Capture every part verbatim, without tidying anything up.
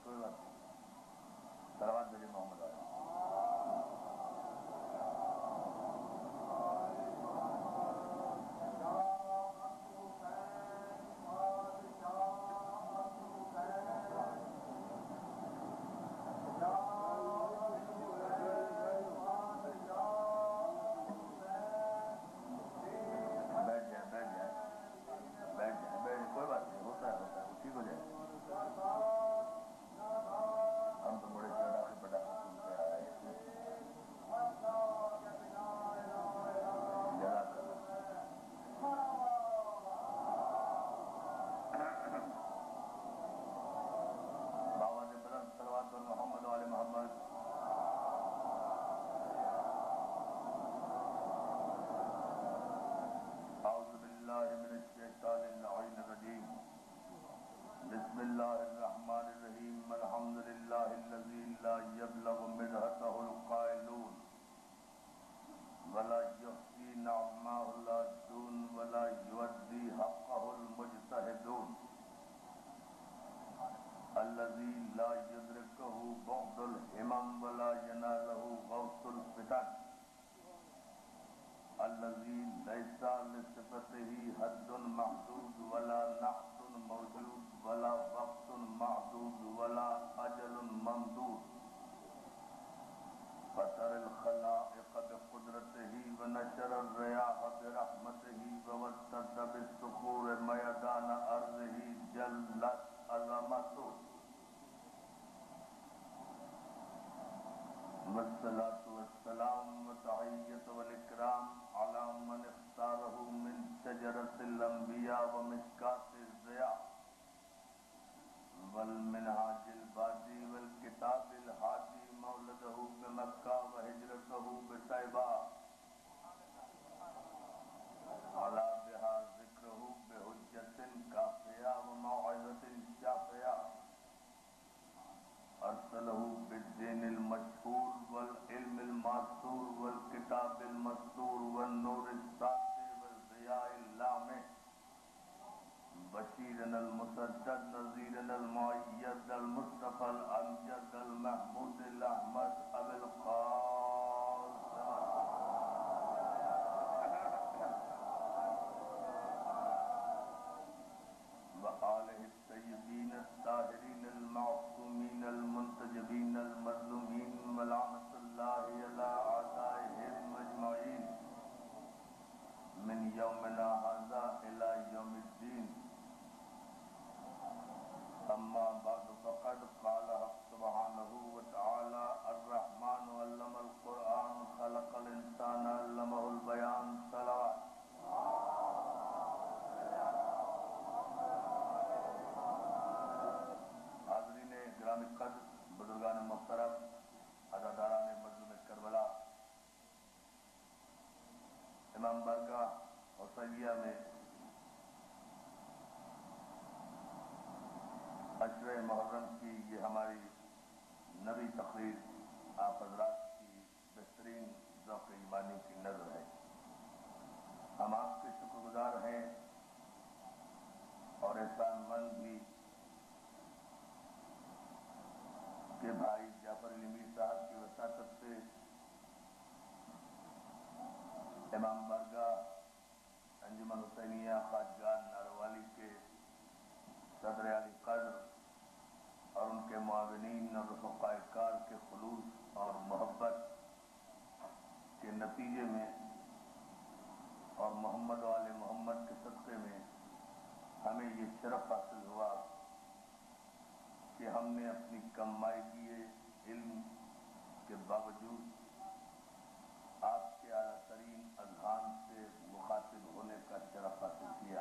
کوئی بات نہیں. صلوات بھیجے محمد علیہ. بیٹھ جائے بیٹھ جائے بیٹھ جائے بیٹھ کوئی بات نہیں. ہوتا ہے ہوتا ہے ٹھیک ہو جائے. ہم تو بڑے پٹاخے پٹاخے سنتے آ رہے ہیں. جزاک اللہ. بابا نے بلند صلوات پر محمد والے محمد. اعوذ باللہ من الشیطان اللعین الرجیم. بسم اللہ الرحمن الرحیم. الحمد للہ الذی لا یبلغ مدحتہ القائلون ولا یحصی نعمہ العادون ولا یؤدی حقہ المجتہدون. الذی لا یدرکہ بعد الہمم ولا ینالہ غوث الفتن. الذی لیس لصفتہ حد محدود ولا نقص موجود ولا وقت معدود ولا اجل ممدود. فطر الخلائق بقدرته ونشر الرياح برحمته ووسد بالصخور ميدان أرضه جلت عظمته. والصلاة والسلام والتحية والإكرام على من اختاره من شجرة الأنبياء ومشكاة الضياء والمنهاج البادي والكتاب الهادي. مولده بمكة وهجرته بطيبة على بها ذكره بحجة كافية وموعظة شافية. أرسله بالدين المشهور والعلم الماثور والكتاب المستور والنور الساطع والضياء اللامع. بشيرا المسدد نذيرا المؤيد المصطفى الأمجد المحمود الأحمد أبي القاسم وآله الطيبين الطاهرين المعصومين المنتجبين المظلومين ولعنة الله على أعدائهم أجمعين من يومنا هذا إلى يوم الدين. أما بعد فقد قال سبحانه وتعالى الرحمن علم القرآن خلق الإنسان علمه البيان. صلوات. حاضرین گرامی قدر، بزرگان محترم، عزاداران مظلوم کربلا، امام بارگاہ حسینیہ میں عشرہ محرم کی یہ ہماری نبی تقریر آپ حضرات کی بہترین ذوق ایمانی کی نظر ہے. ہم آپ کے شکر گزار ہیں اور احسان مند بھی کہ بھائی جعفر علی میر صاحب کی وساطت سے امام بارگاہ انجمن حسینیہ خواجگان ناروالی کے صدر علی قدر اور ان کے معاونین اور رفقائے کار کے خلوص اور محبت کے نتیجے میں اور محمد و آل محمد کے صدقے میں ہمیں یہ شرف حاصل ہوا کہ ہم نے اپنی کمائیگی علم کے باوجود آپ کے اعلیٰ ترین اذہان سے مخاطب ہونے کا شرف حاصل کیا.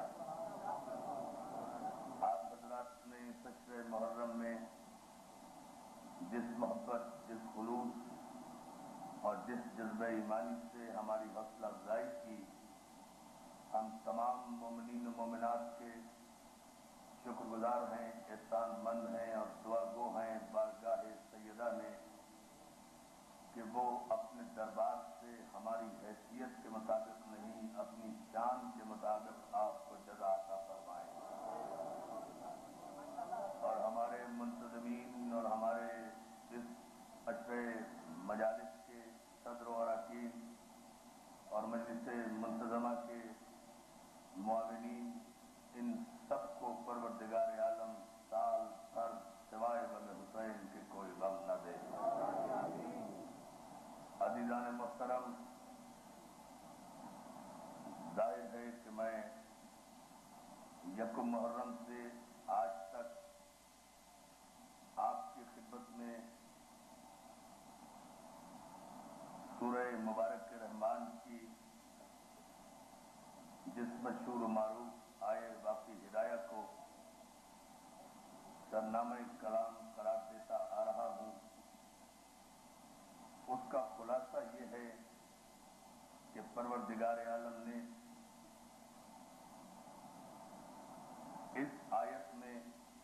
آپ حضرات نے عشرہ محرم میں جس محبت، جس خلوص اور جس جذبہ ایمانی سے ہماری حوصلہ افزائی کی، ہم تمام مومنین و مومنات کے شکر گزار ہیں، احسان مند ہیں اور دعا گو ہیں بارگاہ سیدہ میں کہ وہ اپنے دربار سے ہماری حیثیت کے مطابق نہیں، اپنی شان کے مطابق آپ کو جزا عطا فرمائیں اور ہمارے منتظمین اور میں یکم محرم سے آج تک آپ کی خدمت میں سورہ مبارک رحمان کی جس مشہور و معروف آئے باقی ہدایہ کو سرنامہ کلام قرار دیتا آ رہا ہوں، اس کا خلاصہ یہ ہے کہ پروردگار عالم نے اس آیت میں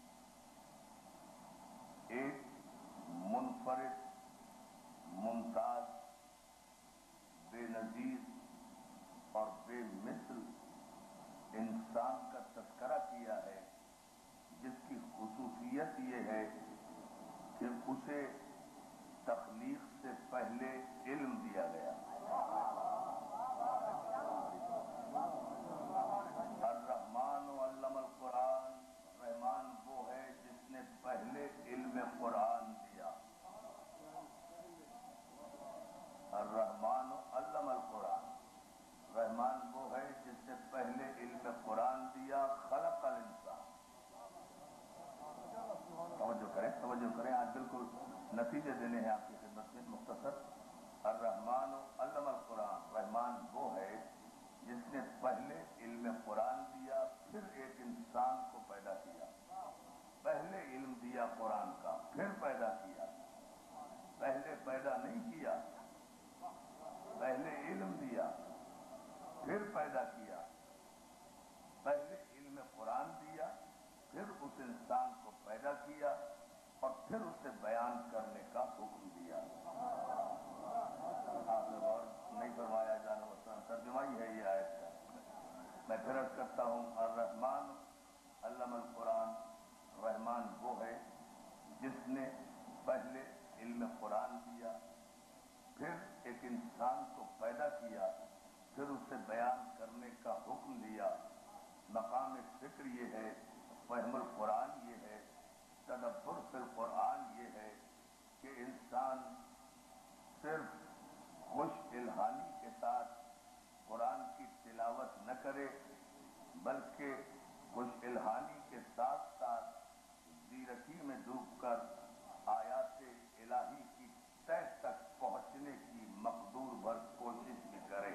ایک منفرد، ممتاز، بے نظیر اور بے مثل انسان کا تذکرہ کیا ہے، جس کی خصوصیت یہ ہے کہ اسے تخلیق سے پہلے علم دیا گیا۔ الرحمن علم القرآن، رحمان وہ ہے جس نے پہلے علم قرآن دیا۔ الرحمن علم القرآن، رحمان وہ ہے جس نے پہلے علم قرآن دیا۔ خلق الانسان، توجہ کریں توجہ کریں آج بالکل نتیجے دینے ہیں آپ کی خدمت میں مختصر۔ الرحمن علم القرآن، رحمان وہ ہے جس نے پہلے علم قرآن دیا، پھر ایک انسان کو پیدا کیا۔ پہلے علم دیا قرآن کا، پھر پیدا کیا۔ پہلے پیدا نہیں کیا، پہلے علم دیا پھر پیدا کیا۔ پہلے علم قرآن دیا، پھر اس انسان کو پیدا کیا اور پھر اسے بیان کرنے کا حکم دیا۔ آپ نے غور نہیں فرمایا جانا وسلم، ترجمہ ہی ہے یہ آیت کا۔ میں پھر عرض کرتا ہوں، الرحمن علم القرآن، رحمان وہ ہے جس نے پہلے علم قرآن دیا، پھر ایک انسان کو پیدا کیا، پھر اسے بیان کرنے کا حکم دیا۔ مقام فکر یہ ہے، فہم القرآن یہ ہے، تدبر فی القرآن یہ ہے کہ انسان صرف خوش الحانی کے ساتھ قرآن کی تلاوت نہ کرے، بلکہ خوش الحانی کے ساتھ ساتھ زیرکی میں ڈوب کر آیات الہی کی تہ تک پہنچنے کی مقدور بھر کوشش بھی کرے۔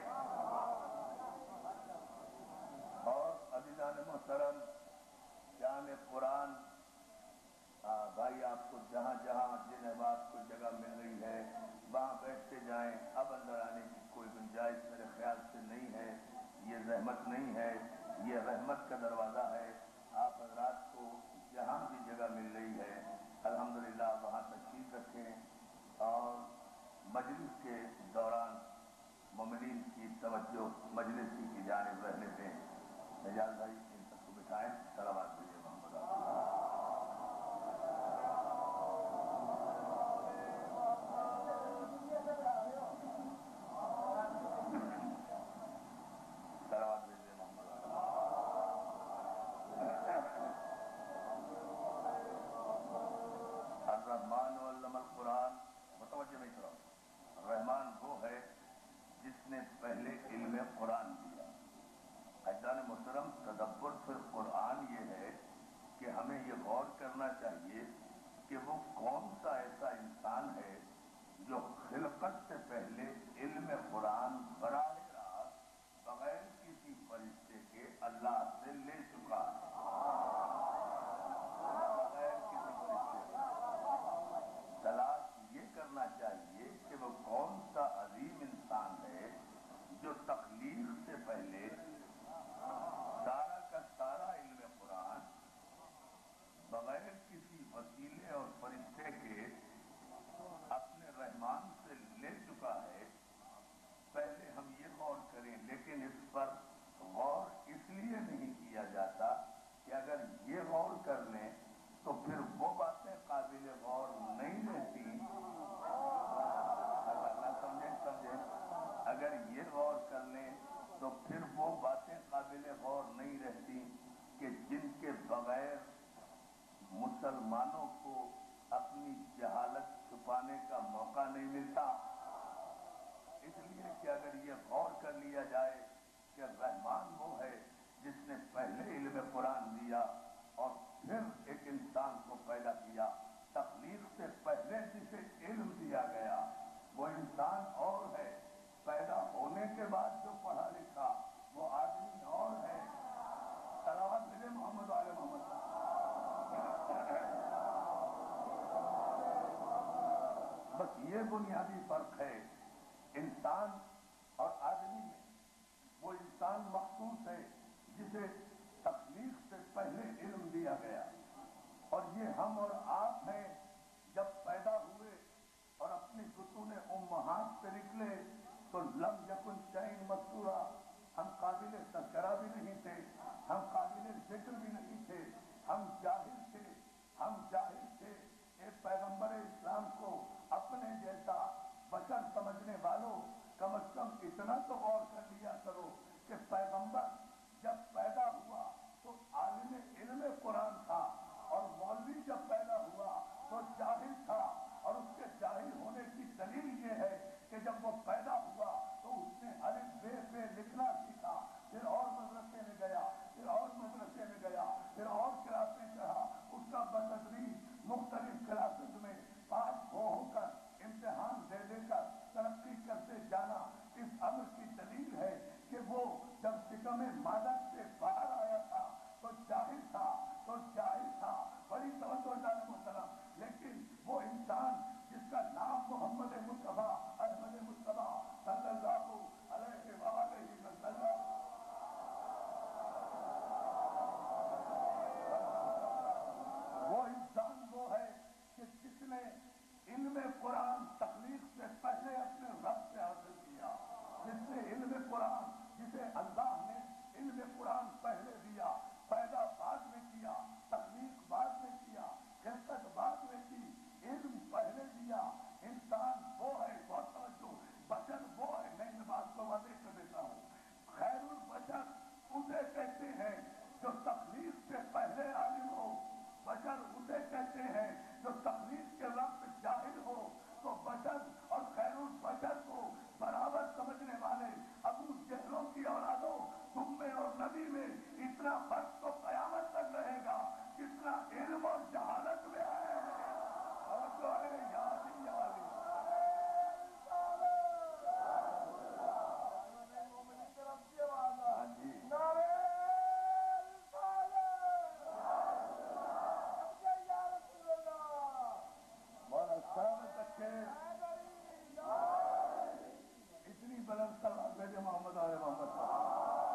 اور عزیزان محترم، شان قرآن، بھائی آپ کو جہاں جہاں جن احباب کو جگہ مل رہی ہے وہاں بیٹھتے جائیں، اب اندر آنے کی کوئی گنجائش میرے خیال سے نہیں ہے۔ یہ زحمت نہیں ہے، یہ رحمت کا دروازہ ہے۔ آپ حضرات کو جہاں بھی جگہ مل رہی ہے الحمدللہ وہاں تشریف رکھیں اور مجلس کے دوران مومنین کی توجہ مجلس کی جانب رہنے دیں۔ اعجاز بھائی ان سب کو بٹھائیں، صلوات بھیجیں محمد اللہ۔ صلوات بھیجیں محمد اللہ۔ الرحمن علم القرآن، متوجہ نہیں کرو، رحمان وہ ہے جس نے پہلے علم قرآن دیا۔ عزیزان محترم، تدبر فی القرآن یہ ہے کہ ہمیں یہ غور کرنا چاہیے کہ وہ کون سا ایسا انسان ہے جو خلقت سے پہلے علم قرآن براہ راست بغیر کسی فرشتے کے اللہ سے لے چکا ہے، بغیر کسی فرشتے کے۔ تلاش یہ کرنا چاہیے کہ وہ کون سا عظیم انسان ہے جو تخلیق سے پہلے سارا کا سارا علم قرآن بغیر کسی وسیلے اور فرشتے کے اپنے رحمان سے لے چکا ہے۔ پہلے ہم یہ غور کریں، لیکن اس پر غور اس لیے نہیں کیا جاتا کہ اگر یہ غور کر لیں تو پھر وہ باتیں قابل غور نہیں رہتی۔ اللہ سمجھیں سمجھیں اگر یہ غور کر لیں تو پھر وہ باتیں قابل غور نہیں رہتی کہ جن کے بغیر مسلمانوں کو اپنی جہالت چھپانے کا موقع نہیں ملتا۔ اس لیے کہ اگر یہ غور کر لیا جائے کہ رحمان وہ ہے جس نے پہلے علم قرآن دیا اور پھر ایک انسان کو پیدا کیا. تخلیق سے پہلے جسے علم دیا گیا وہ انسان اور ہے. پیدا ہونے کے بعد جو پڑھا لکھا وہ آدمی اور ہے. صلوات ملے محمد علیہ محمد. بس یہ بنیادی فرق ہے انسان اور آدمی میں. وہ انسان مخصوص ہے جسے تخلیق سے پہلے علم دیا گیا، اور یہ ہم اور آپ ہیں. جب پیدا ہوئے اور اپنی بطون امہات سے نکلے تو لم یکن شیئا مذکورا، ہم قابل تذکرہ بھی نہیں تھے، ہم قابل ذکر بھی نہیں تھے، ہم جاہل تھے ہم جاہل تھے. ایک پیغمبر اسلام کو اپنے جیسا بشر سمجھنے والوں کم از کم اتنا تو غور کر لیا کرو کہ پیغمبر جب پیدا ہوا تو عالم علم قرآن تھا، اور مولوی جب پیدا ہوا تو جاہل تھا. اور اس کے جاہل ہونے کی دلیل یہ ہے کہ جب وہ پیدا ہوا تو اس نے الف بے سے لکھنا سیکھا، پھر اور مدرسے میں گیا، پھر اور مدرسے میں گیا، پھر اور کلاسیں چڑھا. اس کا بتدریج مختلف کلاسز میں پاس ہو ہو کر امتحان دے دے کر ترقی کرتے جانا اس امر کی دلیل ہے کہ وہ جب شکم مادر سے باہر آیا تھا تو جاہل تھا تو جاہل تھا. بڑی توجہ جانے محترم. لیکن وہ انسان جس کا نام محمد مصطفیٰ احمد مصطفیٰ صلی اللہ علیہ وآلہ وسلم، وہ انسان وہ ہے کہ جس نے علم قرآن تخلیق سے پہلے اپنے رب سے حاصل کیا. جس نے علم قرآن، جسے اللہ نے علم قرآن پہلے دیا، پیدا بعد میں کیا، تخلیق بعد میں کیا، خلقت بعد میں کی، علم پہلے دیا. انسان وہ ہے، بہت توجہ، بشر وہ ہے. میں ان بات کو واضح کر دیتا ہوں. خیر البشر اسے کہتے ہیں جو تخلیق سے پہلے عالم ہو. بشر اسے کہتے ہیں جو تخلیق کے وقت جاہل ہو. تو بشر اور خیر البشر کو برابر سمجھنے والے ابو جہلوں کی اولادوں، تم میں اور نبی میں اتنا فرق تو قیامت تک رہے گا جتنا علم اور جہالت میں ہے. اور جو ہے یاد ہی یاد ہی. ہاں جی، بہت اچھا بچے اتنی بلند سلام بھیجے محمد علیہ محمد صاحب.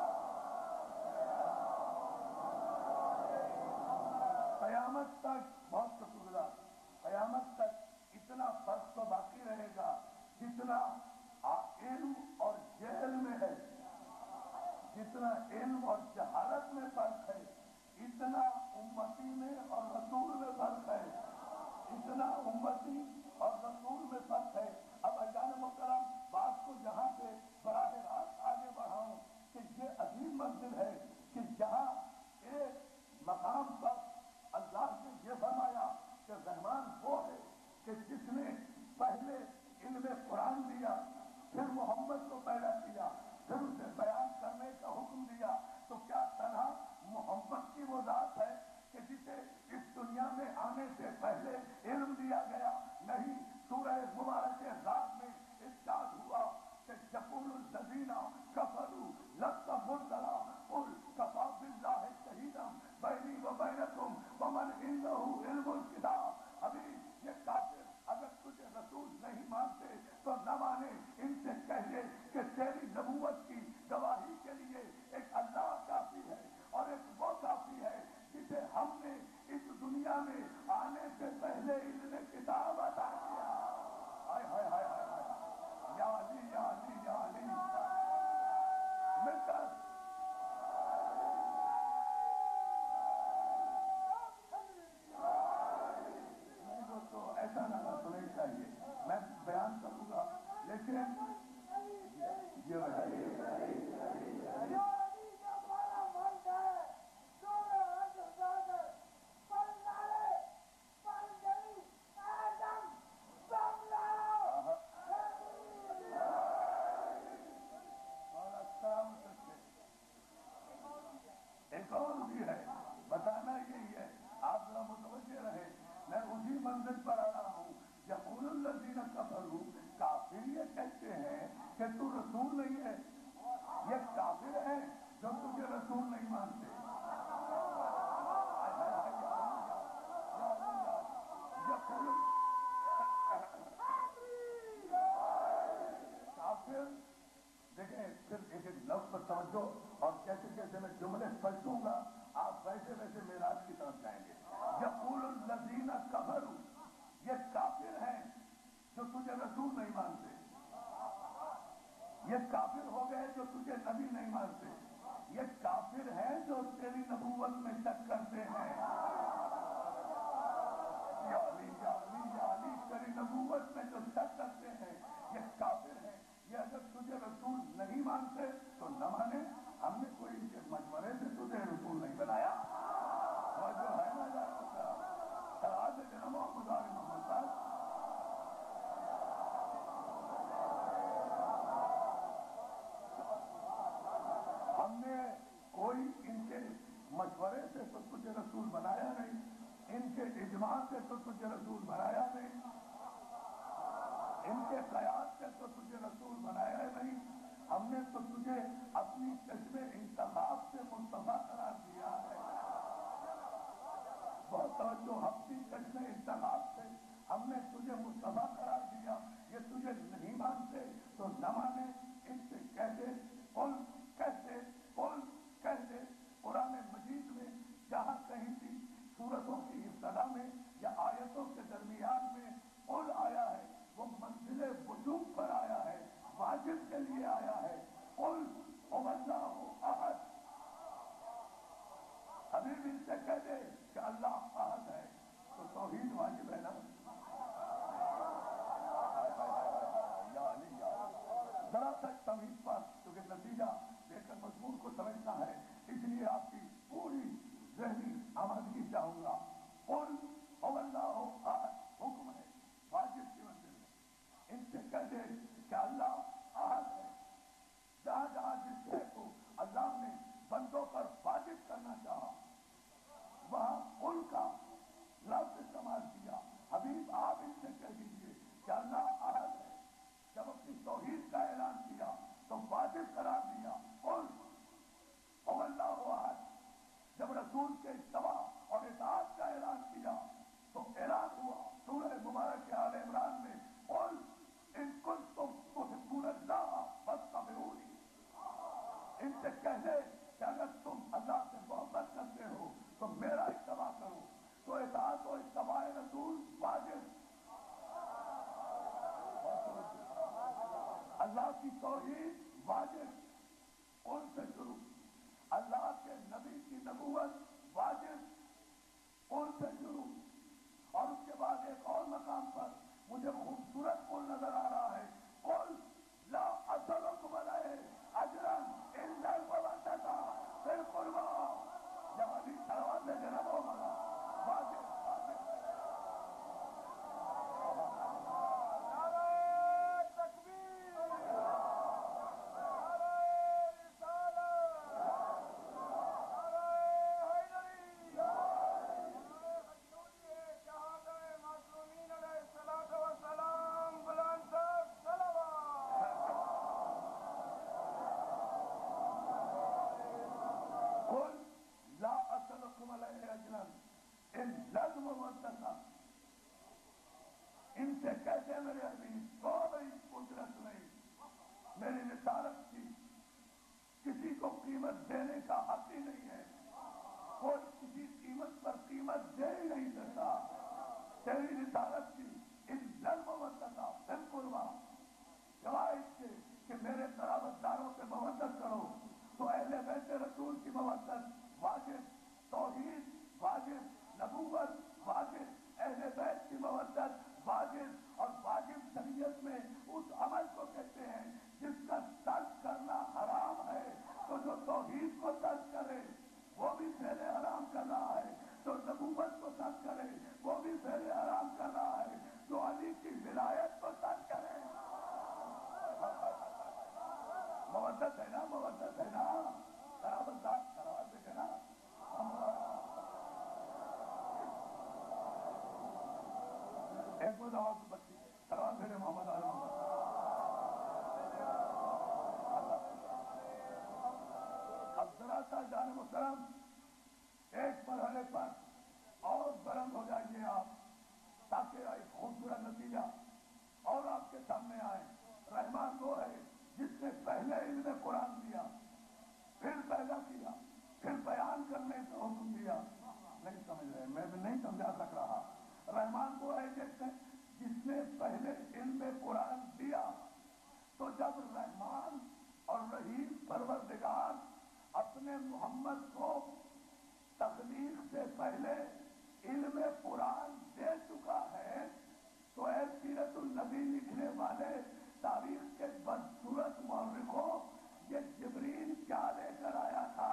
قیامت تک، بہت شکر گزار، قیامت تک اتنا فرق تو باقی رہے گا جتنا علم اور جہل میں ہے، جتنا علم اور جہالت میں فرق ہے اتنا امتی میں اور رسول میں فرق ہے. اتنا امتی اور رسول میں فرق ہے. اب اجان محترم بات کو یہاں سے براہ راست آگے بڑھاؤں کہ یہ عظیم منزل ہے کہ جہاں ایک مقام پر اللہ نے یہ فرمایا کہ رحمان وہ ہے کہ جس نے پہلے علم قرآن دیا، پھر محمد کو پیدا کیا، پھر اسے بیان کرنے کا حکم دیا. تو کیا تنہا محمد کی وہ ذات ہے کہ جسے اس دنیا میں آنے سے پہلے علم دیا گیا؟ نہیں. سورہ مبارک رات میں ارشاد ہوا کہ یقول الذین کفروا لست مرسلا قل کفی باللہ شہیدا بینی و بینکم ومن عندہ علم الکتاب. ابھی یہ کافر اگر تجھے رسول نہیں مانتے تو نہ مانے. ان سے کہیے کہ تیری نبوت کی گواہی کے لیے ایک اللہ کافی ہے اور ایک وہ کافی ہے جسے ہم نے اس دنیا میں آنے سے پہلے علم کتاب عطا کیا. ہائے ہائے ہائے ہائے، یا علی یا علی یا علی. ہے، یہ کافر ہیں جو تجھے رسول نہیں مانتے۔ کافر دیکھیں، پھر ایک ایک لفظ پر توجہ، اور کیسے کیسے میں جملے پلٹوں گا، آپ ویسے ویسے معراج کی طرف جائیں گے۔ یقول الذین کفروا، یہ کافر ہیں جو تجھے رسول نہیں مانتے، یہ کافر ہو گئے جو تجھے نبی نہیں مانتے، یہ کافر ہیں جو تیری نبوت میں شک کرتے ہیں۔ یا علی یا علی یا علی، تیری نبوت میں جو شک کرتے ہیں یہ کافر ہیں۔ یہ اگر تجھے رسول نہیں مانتے تو نہ مانے، ہم نے کوئی ان کے مشورے سے تجھے رسول نہیں بنایا۔ اور جو ہے نا جانو کا سراج جنم و خدا محمد صاحب، ہم نے کوئی ان کے مشورے سے تو تجھے رسول بنایا نہیں، ان کے اجماع سے تو تجھے رسول بنایا نہیں، ان کے قیاس سے تو تجھے رسول بنایا نہیں، ہم نے تو تجھے اپنی چشم انتخاب سے مصطفیٰ قرار دیا ہے۔ بہت توجہ، اپنی چشم انتخاب سے ہم نے تجھے مصطفیٰ قرار دیا، یہ تجھے نہیں مانتے تو نہ مانے، ان سے کہتے قل، کہتے قل، کہتے قرآن مجید میں جہاں کہیں بھی سورتوں کی ابتدا میں یا آیتوں کے درمیان میں قل آیا ہے، وہ منزل وجوب پر آیا ہے، واجب کے لیے آیا ہے۔ قل هو اللہ احد، ابھی بھی ان سے کہہ دے کہ اللہ احد ہے، تو توحید واجب ہے نا۔ ذرا تک توحید پر، کیونکہ نتیجہ دیکھ کر مضمون کو سمجھنا ہے، اس لیے آپ کی پوری ذہنی آمادگی چاہوں گا۔ قل هو اللہ احد حکم ہے، واجب کی منزل ہے، ان سے کہہ دے کہ اللہ احد ہے۔ جہاں جہاں جس شے کو اللہ نے بندوں پر واجب کرنا چاہا وہاں قل کا لفظ استعمال کیا۔ حبیب آپ ان سے کہہ دیجیے کہ اللہ احد ہے۔ جب اپنی توحید کا اعلان کیا تو واجب قرار دیا قل هو اللہ احد۔ جب رسول کے اتباع اور اطاعت کا اعلان کیا تو اعلان ہوا سورہ مبارک آل عمران میں قل ان کنتم تحبون اللہ فاتبعونی۔ ان سے کہہ دے کہ اگر تم اللہ سے محبت کرتے ہو تو میرا اتباع کرو، تو اطاعت و اتباع رسول واجب۔ اللہ کی توحید واجب، ان سے شروع۔ اللہ کے نبی کی نبوت واجب، ان سے شروع۔ اور اس کے بعد ایک اور مقام پر مجھے خوبصورت قول نظر آ رہا ہے، قل لا اسألکم علیہ اجرا الا المودۃ فی القربی۔ جب ابھی سلوات میں جناب ہوگا واجب واجب۔ ان سے کہتے ہیں میرے حبیب کوئی قدرت نہیں میری رسالت کی، کسی کو قیمت دینے کا حق ہی نہیں ہے، کوئی کسی قیمت پر قیمت دے ہی نہیں سکتا تیری رسالت کی۔ ان المودۃ فی القربی، سوائے اس کے کہ میرے قرابت داروں سے مودت کرو، تو اہل بیت رسول کی مودت واجب، توحید واجب، نبوت واجب، اہل بیت کی مودت واجب۔ اور واجب شریعت میں اس عمل کو کہتے ہیں جس کا ترک کرنا حرام ہے، تو جو توحید کو ترک کرے وہ بھی فعل حرام کر رہا ہے، جو نبوت کو ترک کرے وہ بھی فعل حرام کر رہا ہے، جو علی کی ولایت کو ترک کرے۔ مودت ہے نا، مودت ہے نا، قرابت دار قرابت ہے نا۔ ایک وہ دعوت بچی سلام پھیرے محمد علی محمد ذرا سا جان محترم ایک مرحلے پر اور بلند ہو جائیے آپ تاکہ ایک خوبصورت نتیجہ اور آپ کے سامنے آئے. رحمان وہ ہے جس نے پہلے علم قرآن دیا، پھر پیدا کیا، پھر بیان کرنے کا حکم دیا. نہیں سمجھ رہے، میں بھی نہیں سمجھا سک رہا. رحمان وہ ہے جس نے جس نے پہلے علم قرآن دیا، تو جب رحمان اور رحیم پروردگار اپنے محمد کو تخلیق سے پہلے علم قرآن دے چکا ہے، تو اے سیرت النبی لکھنے والے تاریخ کے بدصورت مورخوں، یہ جبریل کیا لے کر آیا تھا؟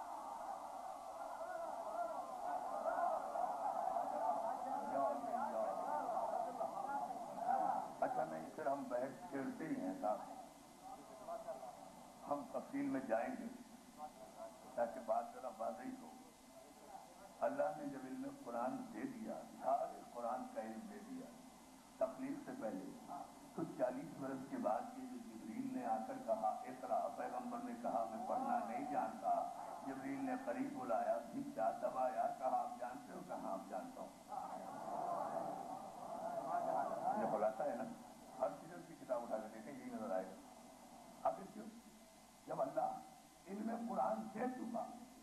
اچھا نہیں، پھر ہم بحث چھیڑتے ہی ہیں صاحب. ہم تفصیل میں جائیں گے تاکہ بات ذرا واضح ہو. اللہ نے جب علم قرآن دے دیا، سارے قرآن کا علم دے دیا تخلیق سے پہلے، تو چالیس برس کے بعد یہ جو جبریل نے آ کر کہا اقرا، پیغمبر نے کہا میں پڑھنا نہیں جانتا. جبریل نے قریب بلایا، کھینچا، دبایا، کہا آپ جانتے ہو؟ کہاں آپ جانتا ہوں. یہ خلاصہ ہے نا. ہر چیز کی کتاب اٹھا کر دیکھیں، یہی نظر آئے گا. آخر کیوں؟ جب اللہ علم قرآن دے چکا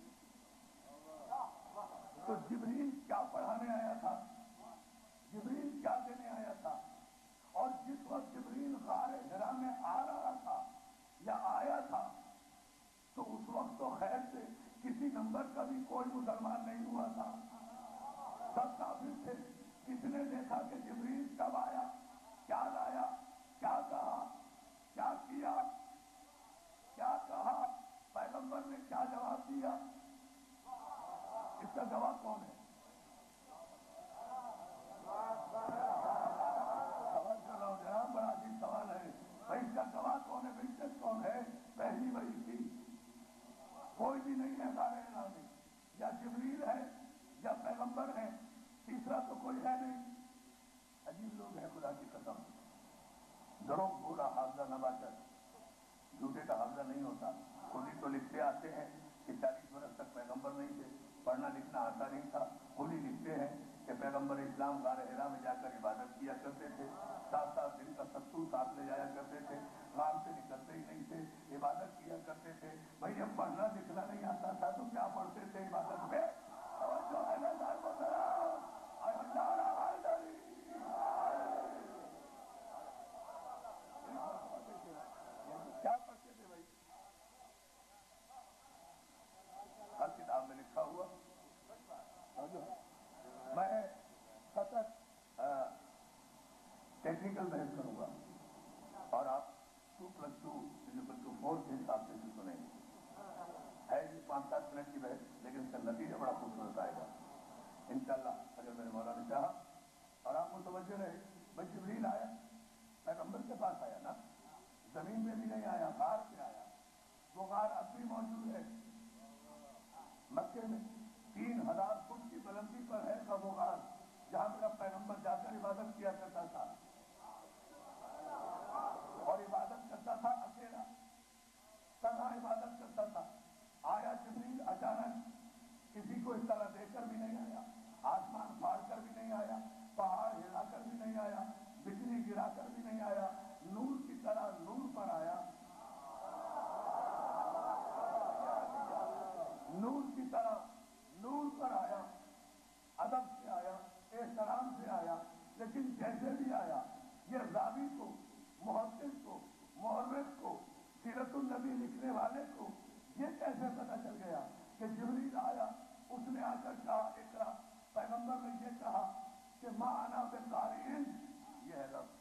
تو جبریل کیا پڑھانے آیا تھا؟ جبریل کیا دینے آیا تھا؟ اور جس وقت جبریل غار حرا میں آ رہا تھا یا آیا تھا، تو اس وقت تو خیر سے کسی نمبر کا بھی کوئی مسلمان نہیں ہوا تھا، سب کافر تھے. کس نے دیکھا کہ جبریل کب آیا، کیا لایا، کیا کہا، کیا کیا، کیا کہا، پیغمبر نے کیا جواب دیا؟ اس کا گواہ کون ہے؟ سوال کر رہا ہوں جناب، بڑا عجیب سوال ہے بھائی. اس کا گواہ کون ہے؟ وٹنس کون ہے؟ پہلی وحی تھی، کوئی بھی نہیں ہے غار حرا میں. یا جبریل ہے یا پیغمبر ہے، تیسرا تو کوئی ہے نہیں. عجیب لوگ ہیں خدا کی قسم. ڈرو بھولا حافظہ نہ باشد، جھوٹے کا حافظہ نہیں ہوتا. خود ہی تو لکھتے آتے ہیں کہ چالیس برس تک پیغمبر نہیں تھے، پڑھنا لکھنا آتا نہیں تھا. خود ہی لکھتے ہیں کہ پیغمبر اسلام غار حرا میں جا کر عبادت کیا کرتے تھے، سات سات دن کا ستو ساتھ لے جایا کرتے تھے، کام سے نکلتے ہی نہیں تھے، عبادت کیا کرتے تھے. بھائی جب پڑھنا لکھنا نہیں آتا تھا تو کیا پڑھتے تھے عبادت میں؟ توجہ ہے نا صاحب محترم؟ کیا پڑھتے تھے بھائی؟ ہر کتاب میں لکھا ہوا. میں سطح ٹیکنیکل بحث کروں گا اور آپ two plus two plus two four کے حساب سے بھی سنیں گے. ہے یہ پانچ سات منٹ کی بحث، لیکن اس کا نتیجہ بڑا خوبصورت آئے گا انشاءاللہ اگر میرے مولا نے چاہا. اور آپ متوجہ رہے، بھائی جبریل آیا، پیغمبر کے پاس آیا نا، زمین میں بھی نہیں آیا، غار پہ آیا. وہ غار اب بھی موجود ہے مکے میں، تین ہزار فٹ کی بلندی پر ہے کا وہ غار جہاں میرا پیغمبر جا کر عبادت کیا کرتا تھا، اور عبادت کرتا تھا اکیلا، تنہا عبادت کرتا تھا. آیا جبریل اچانک، کسی کو اس طرح دیکھ کر بھی نہیں آیا، آسمان پھاڑ کر بھی نہیں آیا، پہاڑ ہلا کر بھی نہیں آیا، بجلی گرا کر بھی نہیں آیا، نور کی طرح نور پر آیا. نور کی طرح نور پر آیا، ادب سے آیا، احترام سے آیا. لیکن جیسے بھی آیا، یہ راوی کو، محدث کو، مورخ کو، سیرت النبی لکھنے والے کو یہ کیسے پتہ چل گیا کہ جبریل آیا، اس نے آ کر کہا اقرا، پیغمبر نے یہ کہا کہ ما انا بقارئ، یہ ہے لفظ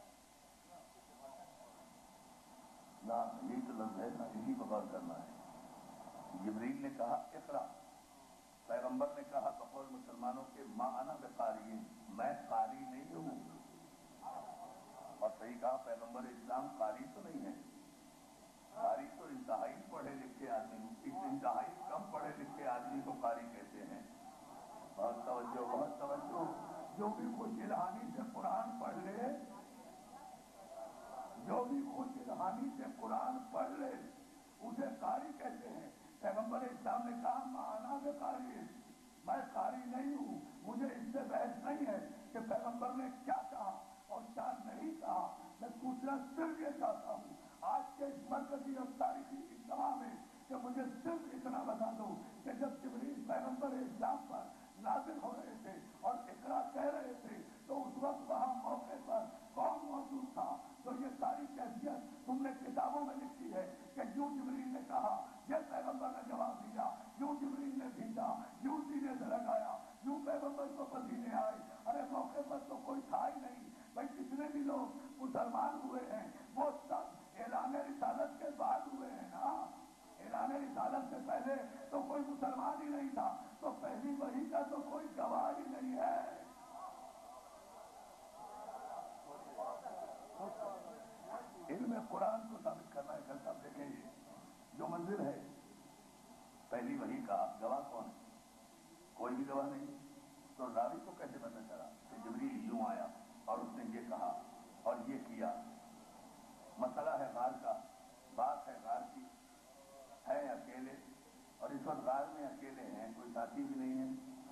نا، یہی تو لفظ ہے نا، اسی پر غور کرنا ہے. جبریل نے کہا اقرا، پیغمبر نے کہا بقول مسلمانوں کے ما انا بقارئ، میں قاری نہیں ہوں. اور صحیح کہا، پیغمبر اسلام قاری تو نہیں ہے. قاری تو انتہائی پڑھے لکھے آدمی، اس انتہائی کم پڑھے لکھے آدمی کو قاری کہتے ہیں. بہت توجہ، بہت توجہ. جو بھی خوش الہانی سے قرآن پڑھ لے، جو بھی خوش الہانی سے قرآن پڑھ لے، اسے قاری کہتے ہیں. پیغمبر میں صرف یہ چاہتا ہوں آج کے اس مرکزی اور تاریخی اجتماع میں کہ مجھے صرف اتنا بتا دو کہ جب جبریل پیغمبر اسلام پر نازل ہو رہے تھے اور اقرا کہہ رہے تھے تو اس وقت وہاں موقع پر کون موجود تھا؟ تو یہ ساری کیفیت تم نے کتابوں میں لکھی ہے کہ یوں جبریل نے کہا، یہ پیغمبر نے جواب دیا، یوں جبریل نے بھیجا، یوں سینے سے لگایا، یوں پیغمبر کو پسینے آئے۔ ارے موقع پر تو کوئی تھا ہی نہیں بھائی، جتنے بھی لوگ مسلمان ہوئے ہیں وہ سب اعلان رسالت کے بعد ہوئے ہیں نا، اعلان رسالت سے پہلے تو کوئی مسلمان ہی نہیں تھا، تو پہلی وحی کا تو کوئی گواہ ہی نہیں ہے۔ علم قرآن کو ثابت کرنا ہے کہ سب دیکھیں گے جو منزل ہے پہلی وحی کا گواہ کون ہے؟ کوئی بھی گواہ نہیں۔ تو راوی کو کیسے پتہ چلا کہ جبریل یوں آیا اور اس نے یہ کہا اور یہ کیا؟ مسئلہ ہے غار کا، بات ہے غار کی، ہے اکیلے، اور اس وقت غار میں اکیلے ہیں، کوئی ساتھی بھی نہیں ہے،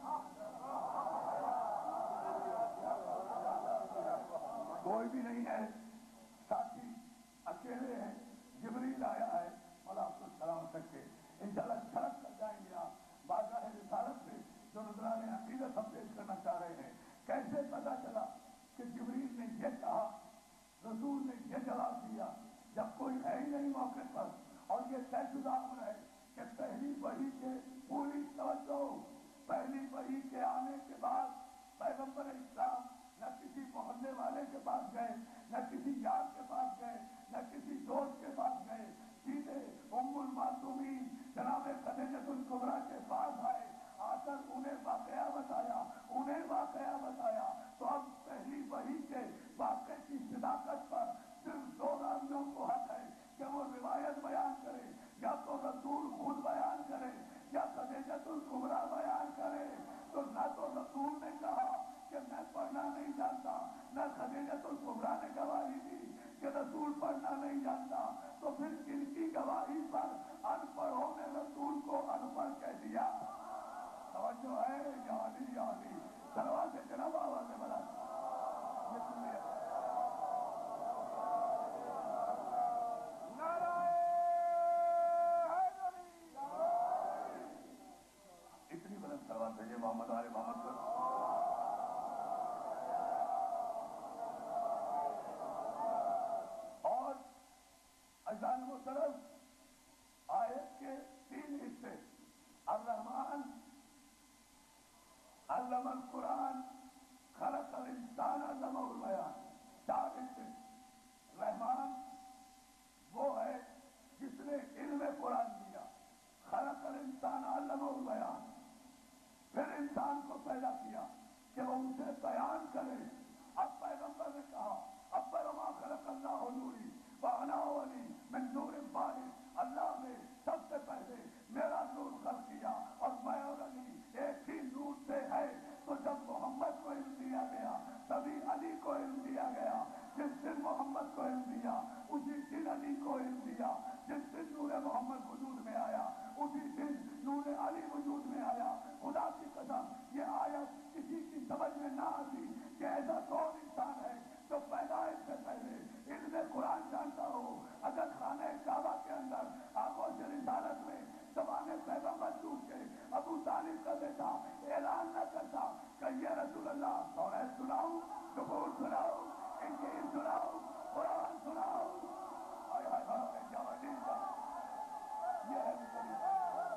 کوئی بھی نہیں ہے، ساتھی اکیلے ہیں، جبریل آیا ہے اور آپ کو سلام تک کے انشاءاللہ چھڑک کر جائیں گے آپ بارگاہ رسالت میں جو نذران عقیدت ہم پیش کرنا چاہ رہے ہیں۔ کیسے پتا چلا کہ جبریل نے یہ کہا، رسول نے یہ جواب دیا جب کوئی ہے ہی نہیں موقع پر؟ اور یہ طے شدہ امر ہے کہ پہلی وحی کے پوری توجہ، پہلی وحی کے آنے کے بعد پیغمبر اسلام نہ کسی محلے والے کے پاس گئے، نہ کسی یار کے پاس گئے، نہ کسی دوست کے پاس گئے، سیدھے ام المعصومین جناب خدیجہ الکبریٰ کے پاس آئے، آ کر انہیں واقعہ بتایا، انہیں واقعہ بتایا۔ تو اب پہلی وحی کے واقعے کی صداقت پر صرف دو راویوں کو حق ہے کہ وہ روایت بیان کرے، یا تو رسول خود بیان کرے یا خدیجہ الکبریٰ بیان کرے۔ تو نہ تو رسول نے کہا کہ میں پڑھنا نہیں جانتا، نہ خدیجہ الکبریٰ نے گواہی دی کہ رسول پڑھنا نہیں جانتا، تو پھر کن کی گواہی پر ان پڑھوں نے رسول کو ان پڑھ کہہ دیا؟ توجہ ہے یا علی یا علی، سلوات سے جناب آواز بڑا یہ سنیے۔ اتنی بلند سلوات بھیجے محمد آل محمد پر۔ اور اذان محترم، آیت کے تین حصے، الرحمن علم القرآن خلق الانسان علمہ البیان، چار حصے۔ رحمان وہ ہے جس نے علم قرآن دیا، خلق الانسان علمہ البیان، پھر انسان کو پیدا کیا کہ وہ اسے بیان کرے۔ اب پیغمبر نے کہا اول ما خلق اللہ نوری وانا ولی من نور بارز، اللہ نے سب سے پہلے میرا نور خلق کیا اور میں اور علی ایک ہی نور سے ہے۔ تو جب محمد کو علم دیا گیا تبھی علی کو علم دیا گیا، جس دن محمد کو علم دیا اسی دن علی کو علم دیا، جس دن نور محمد وجود میں آیا اسی دن نور علی وجود میں آیا۔ خدا کی قسم یہ آیت کسی کی سمجھ میں نہ آتی کہ ایسا کون انسان ہے جو پیدائش سے پہلے علم قرآن جانتا ہو۔ اگر خانہ کعبہ کے اندر آغوش رسالت میں زبان پیغمبر ٹوٹ کے ابو طالب کا بیٹا اعلان نہ کرتا کہ یہ رسول اللہ توریت سناؤ، زبور سناؤ، انجیل سناؤ، قرآن سناؤ، ہائے ہائے ہائے کیا عجیب تھا۔ یہ ہے مسلمان۔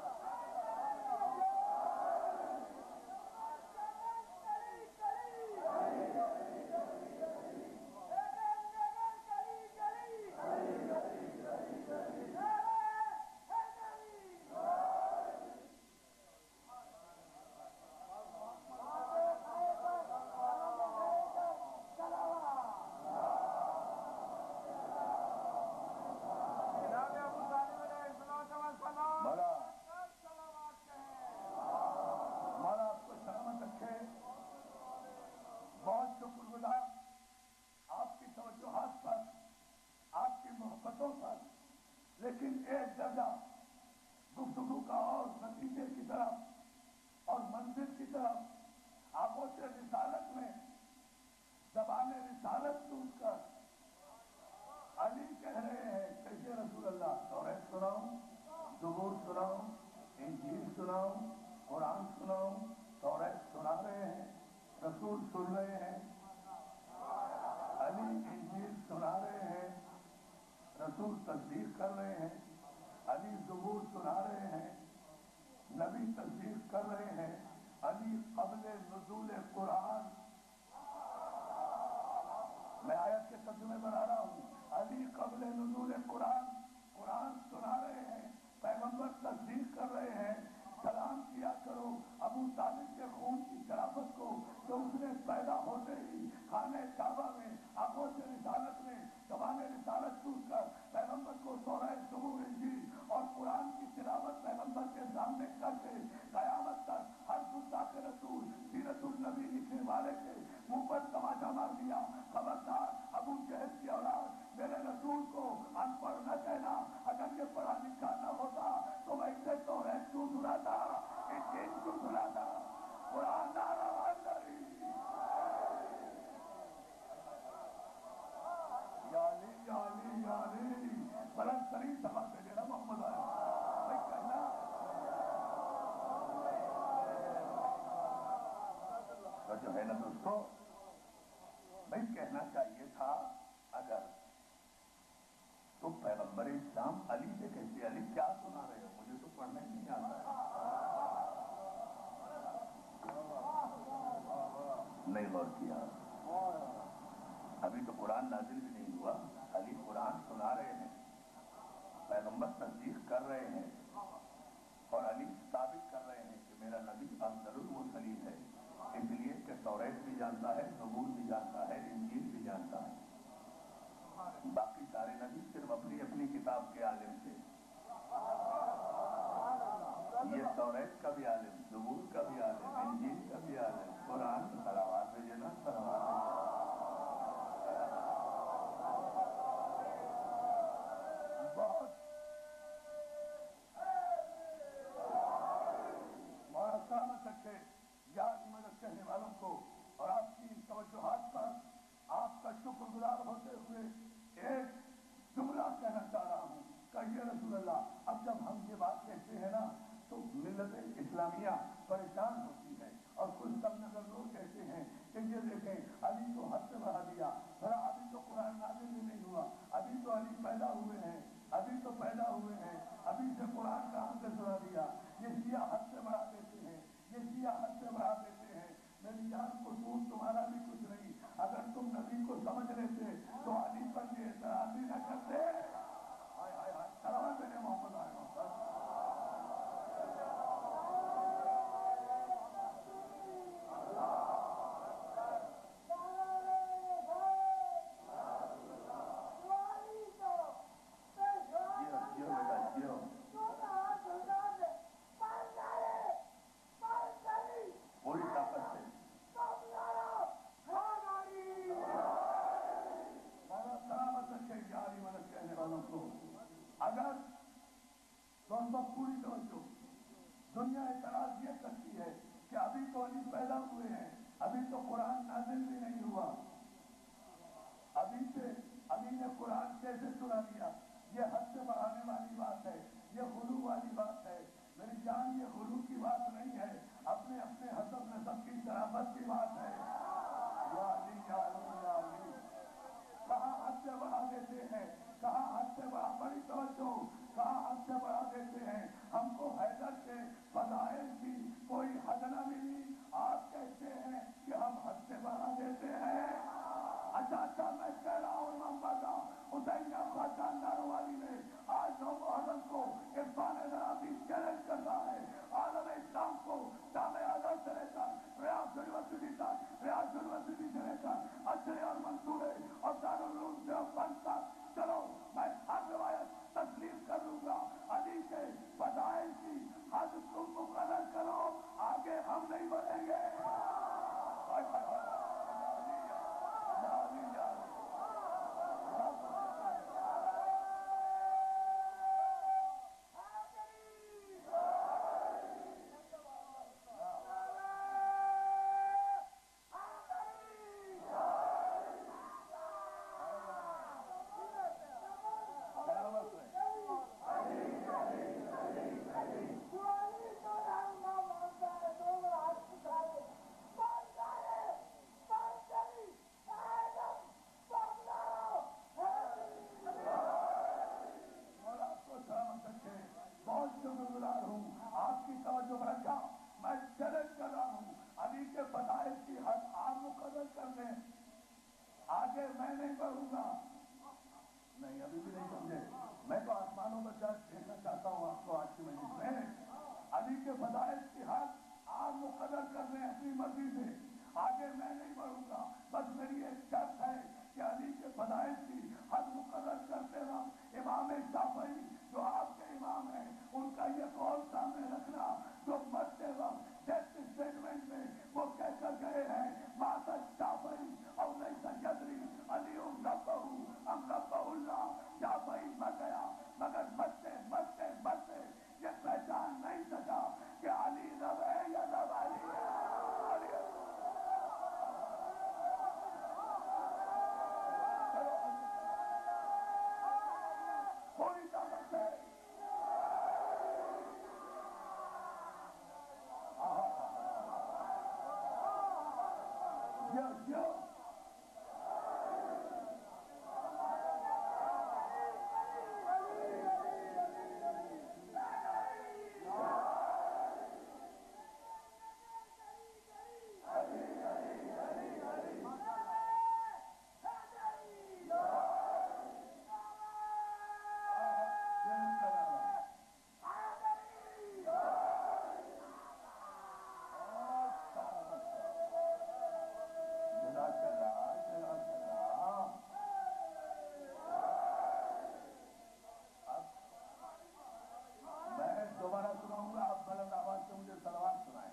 لیکن ایک درجہ گفتگو کا اور نتیجے کی طرف اور منزل کی طرف، آغوش رسالت میں زبان رسالت ٹوٹ کر کہیے رسول اللہ توریت سناؤں، زبور سناؤں، انجیل سناؤں، قرآن سناؤں؟ توریت سنا رہے ہیں، رسول سن رہے ہیں، علی انجیل سنا رہے ہیں، رسول تصدیق کر رہے ہیں، علی زبور سنا رہے ہیں، نبی تصدیق کر رہے ہیں، علی قبل نزول قرآن، میں آیت کے ترجمے بنا رہا ہوں، علی قبل نزول قرآن قرآن سنا رہے ہیں، پیغمبر تصدیق کر رہے ہیں، سلام کیا کرو ابو طالب کے خون کی شرافت کو جو اس نے پیدا ہوتے ہی خانہ کعبہ میں آنکھوں سے رسالت میں زبان رسالت ٹوٹ کر پیغمبر کو سورہ زبور انجیل اور قرآن کی تلاوت پیغمبر کے سامنے کر کے قیامت تک ہر گستاخ رسول سیرت النبی لکھنے والے کے منہ پر تماچا مار دیا، خبردار ابو جہل کی اولاد میرے رسول کو ان پڑھ نہ کہنا، اگر یہ پڑھا لکھا نہ ہوتا تو میں اسے توریت کیوں سناتا، انجیل کیوں سناتا، قرآن نعرہ حیدری، یا علی یا علی یا علی، بلند ترین سبا سے دینا محمد آیا بھائی کہنا تو جو ہے نا دوستو بھائی کہنا چاہیے تھا اگر تو پیغمبر اسلام علی سے کہتے علی کیا سنا رہے ہو، مجھے تو پڑھنا ہی نہیں آتا ہے، نہیں غور کیا، ابھی تو قرآن نازل بھی نہیں ہوا، علی قرآن سنا رہے ہیں، پیغمبر تصدیق کر رہے ہیں اور علی ثابت کر رہے ہیں کہ میرا نبی افضل المرسلین ہے، اس لیے کہ توریت بھی جانتا ہے، زبور بھی جانتا ہے، انجیل بھی جانتا ہے، باقی سارے نبی صرف اپنی اپنی کتاب کے عالم تھے، یہ توریت کا بھی عالم، زبور کا بھی عالم، انجیل کا بھی عالم، قرآن صلوات بھیجے نا صلوات بہت بڑا سلامت رکھے یاد مدد کرنے والوں کو، اور آپ کی توجہات پر آپ کا شکر گزار ہوتے ہوئے ایک جملہ کہنا چاہ رہا ہوں، کہیے رسول اللہ، اب جب ہم یہ بات کہتے ہیں نا تو ملت اسلامیہ پریشان ہوتی ہے، اور کچھ کم نظر لوگ کہتے ہیں کہ یہ دیکھیں علی تو حد سے بڑھا دیا، ذرا ابھی تو قرآن نازل بھی نہیں ہوا، ابھی تو علی پیدا ہوئے ہیں، ابھی تو پیدا ہوئے ہیں، ابھی سے قرآن کہاں سے سنا دیا، یہ شیعہ حد سے بڑھا دیتے ہیں، یہ شیعہ حد سے بڑھا دیتے ہیں، میری جان قصور تمہارا بھی کچھ نہیں، اگر تم نبی کو سمجھ لیتے تو علی پر یہ اعتراض بھی نہ کرتے، ہائے ہائے ہائے سلام میرے محمد آئے پوری طاقت سے سلامت رکھے جاری مدد کہنے والوں کو، اگر تم سب پوری توجہ، دنیا اعتراض یہ کرتی ہے کہ ابھی تو علی پیدا ہوئے ہیں، ابھی تو قرآن نازل بھی نہیں ہوا، ابھی سے علی نے قرآن کیسے سنا دیا، یہ حد سے بڑھانے والی بات ہے، یہ غلو والی بات ہے، میری جان یہ غلو کی بات نہیں ہے، اپنے اپنے حسب نسب کی شرافت کی بات ہے، یا علی یا علی یا علی، کہاں حد سے بڑھا دیتے ہیں، کہاں حد سے بڑھا، بڑی توجہ، کہاں حد سے بڑھا دیتے ہیں، ہم کو حیدر کے فضائل کی کوئی حد نہ ملی، آپ کہتے ہیں کہ ہم حد سے بڑھا دیتے ہیں، اچھا اچھا میں کہہ رہا ہوں امام بادہ حسین کا خاندان داروں والی نے آج نو محرم کو عرفان ذرابی چیلنج کر رہا ہے عالم اسلام کو، جامعہ ازہر سے لے کر ریاض یونیورسٹی تک، ریاض یونیورسٹی سے لے کر اشرے اور منصورے اور دارالعلوم دیوبند تک، چلو میں ہر روایت تسلیم کر لوں گا، علی کے فضائل کی حد تم مقرر کرو، آگے ہم نہیں بڑھیں گے، ہائے ہائے ہائے یا علی یا علی میں نہیں بڑھوں گا. نہیں ابھی بھی نہیں سمجھے. میں تو آسمانوں میں درد دیکھنا چاہتا ہوں آپ کو آج کی مجلس میں. علی کے فضائل کی حد آپ مقرر کر رہے ہیں اپنی مرضی سے. آگے میں نہیں بڑھوں گا. بس میری ایک شرط ہے کہ علی کے فضائل کی حد مقرر کرتے وقت امام شافعی جو آپ کے امام ہیں ان کا یہ قول سامنے رکھنا جو مرتے وقت ڈیتھ اسٹیٹمنٹ میں وہ کہہ کر گئے ہیں ماتا شافعی اور لیس یدری علی ربہ ام ربہ اللہ. شافعی مر گیا مگر مرتے مرتے مرتے یہ پہچان نہیں سکا کہ علی رب ہے یا رب علی ہے. علی ہے. پوری طاقت سے جو جو دوبارہ سناؤں گا. آپ بلند آواز سے مجھے سلوات سنائیں.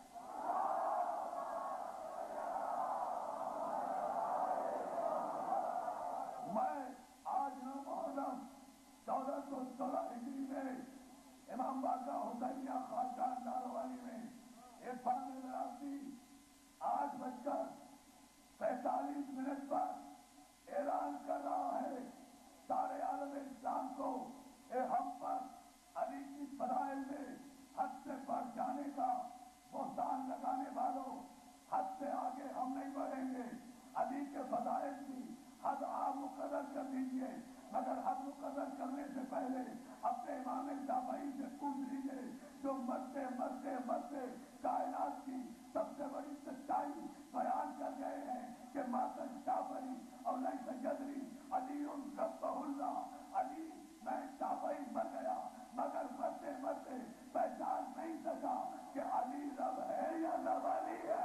میں آج نو محرم چودہ سو سولہ ہجری میں امام بارگاہ حسینیہ خانقاہ ناروالی میں عرفان دراوسی آٹھ بج کر پینتالیس منٹ پر اعلان کر رہا ہے سارے عالم اسلام کو اے ہم پر علی کی فضائل میں حد سے بڑھ جانے کا بہتان لگانے والوں حد سے آگے ہم نہیں بڑھیں گے. علی کے فضائل کی حد آپ مقرر کر دیجیے مگر حد مقرر کرنے سے پہلے اپنے امام شافعی سے پوچھ لیجیے جو مرتے مرتے مرتے کائنات کی سب سے بڑی سچائی بیان کر گئے ہیں کہ ماتا شافعی اور لیس یدری علی ربہ اللہ. علی میں شافعی مر گیا مگر مرتے مرتے پہچان نہیں سکا کہ علی رب ہے یا رب علی ہے.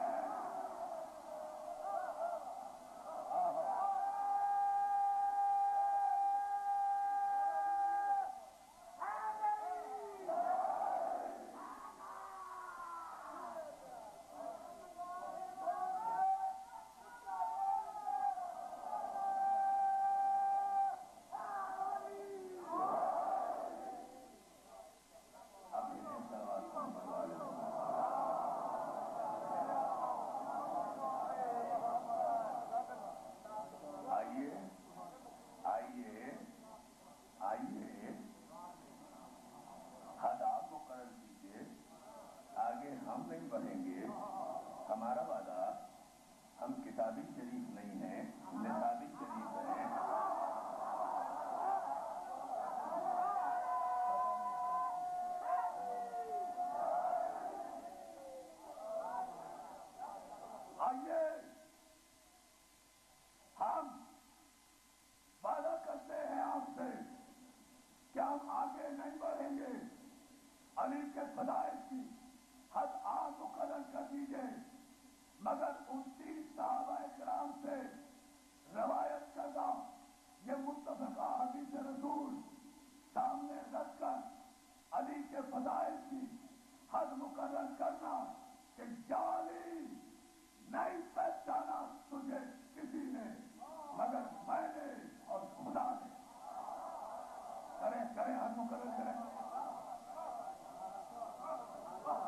آئیے آئیے آئیے حد آپ مقرر کیجیے. آگے ہم نہیں بڑھیں گے. ہمارا وعدہ ہم کتابی شریف نہیں ہیں نصابی شریف ہیں. آئیے ہم وعدہ کرتے ہیں آپ سے کہ ہم آگے نہیں بڑھیں گے. علی کے فضائل کی حد آپ مقرر کر دیجیے مگر انتیس صحابہ کرام سے روایت کردہ یہ متفقہ حدیث رسول سامنے رکھ کر علی کے فضائل کی حد مقرر کرنا کہ جالی نہیں پہچانا تجھے کسی نے مگر میں نے اور خدا نے. کریں کریں حد مقرر کریں.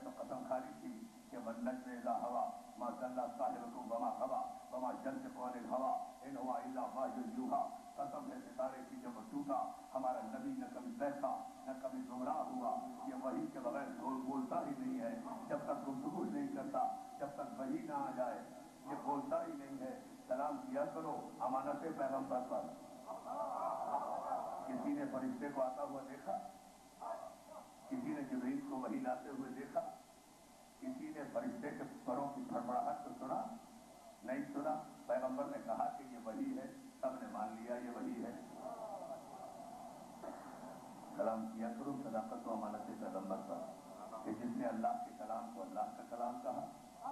تو قسم کھانی تھی کہ والنجم اذا ہوا ما ضل صاحبکم وما غوی وما ینطق عن الہوی ان هو الا وحی یوحی. قسم ہے ستارے کی جب ٹوٹا ہمارا نبی نہ کبھی بیٹھا نہ کبھی گمراہ ہوا. یہ وحی کے بغیر بول بولتا ہی نہیں ہے. جب تک گفتگو نہیں کرتا جب تک وحی نہ آ جائے یہ بولتا ہی نہیں ہے. سلام کیا کرو امانت پیغمبر پر. کسی نے فرشتے کو آتا ہوا دیکھا؟ کسی نے جبرائیل کو وحی لاتے ہوئے دیکھا؟ کسی نے فرشتے کے پروں کی بھڑبڑاہٹ کو سنا؟ نہیں سنا. پیغمبر نے کہا کہ یہ وحی ہے, سب نے مان لیا یہ وحی ہے. سلام کیا کرو صداقت و امانت پیغمبر پر کہ جس نے اللہ کے کلام کو اللہ کا کلام کہا,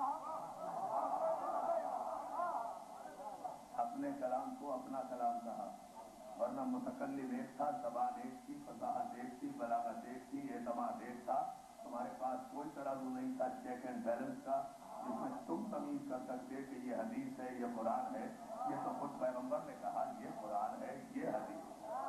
اپنے کلام کو اپنا کلام کہا. ورنہ متکلم ایک تھا, زبان ایک تھی, فصاحت ایک تھی, بلاغت ایک تھی, اعتماد ایک تھا. تمہارے پاس کوئی ترازو نہیں تھا چیک اینڈ بیلنس کا جس میں تم تمیز کر سکتے کہ یہ حدیث ہے یہ قرآن ہے. یہ تو خود پیغمبر نے کہا یہ قرآن ہے یہ حدیث.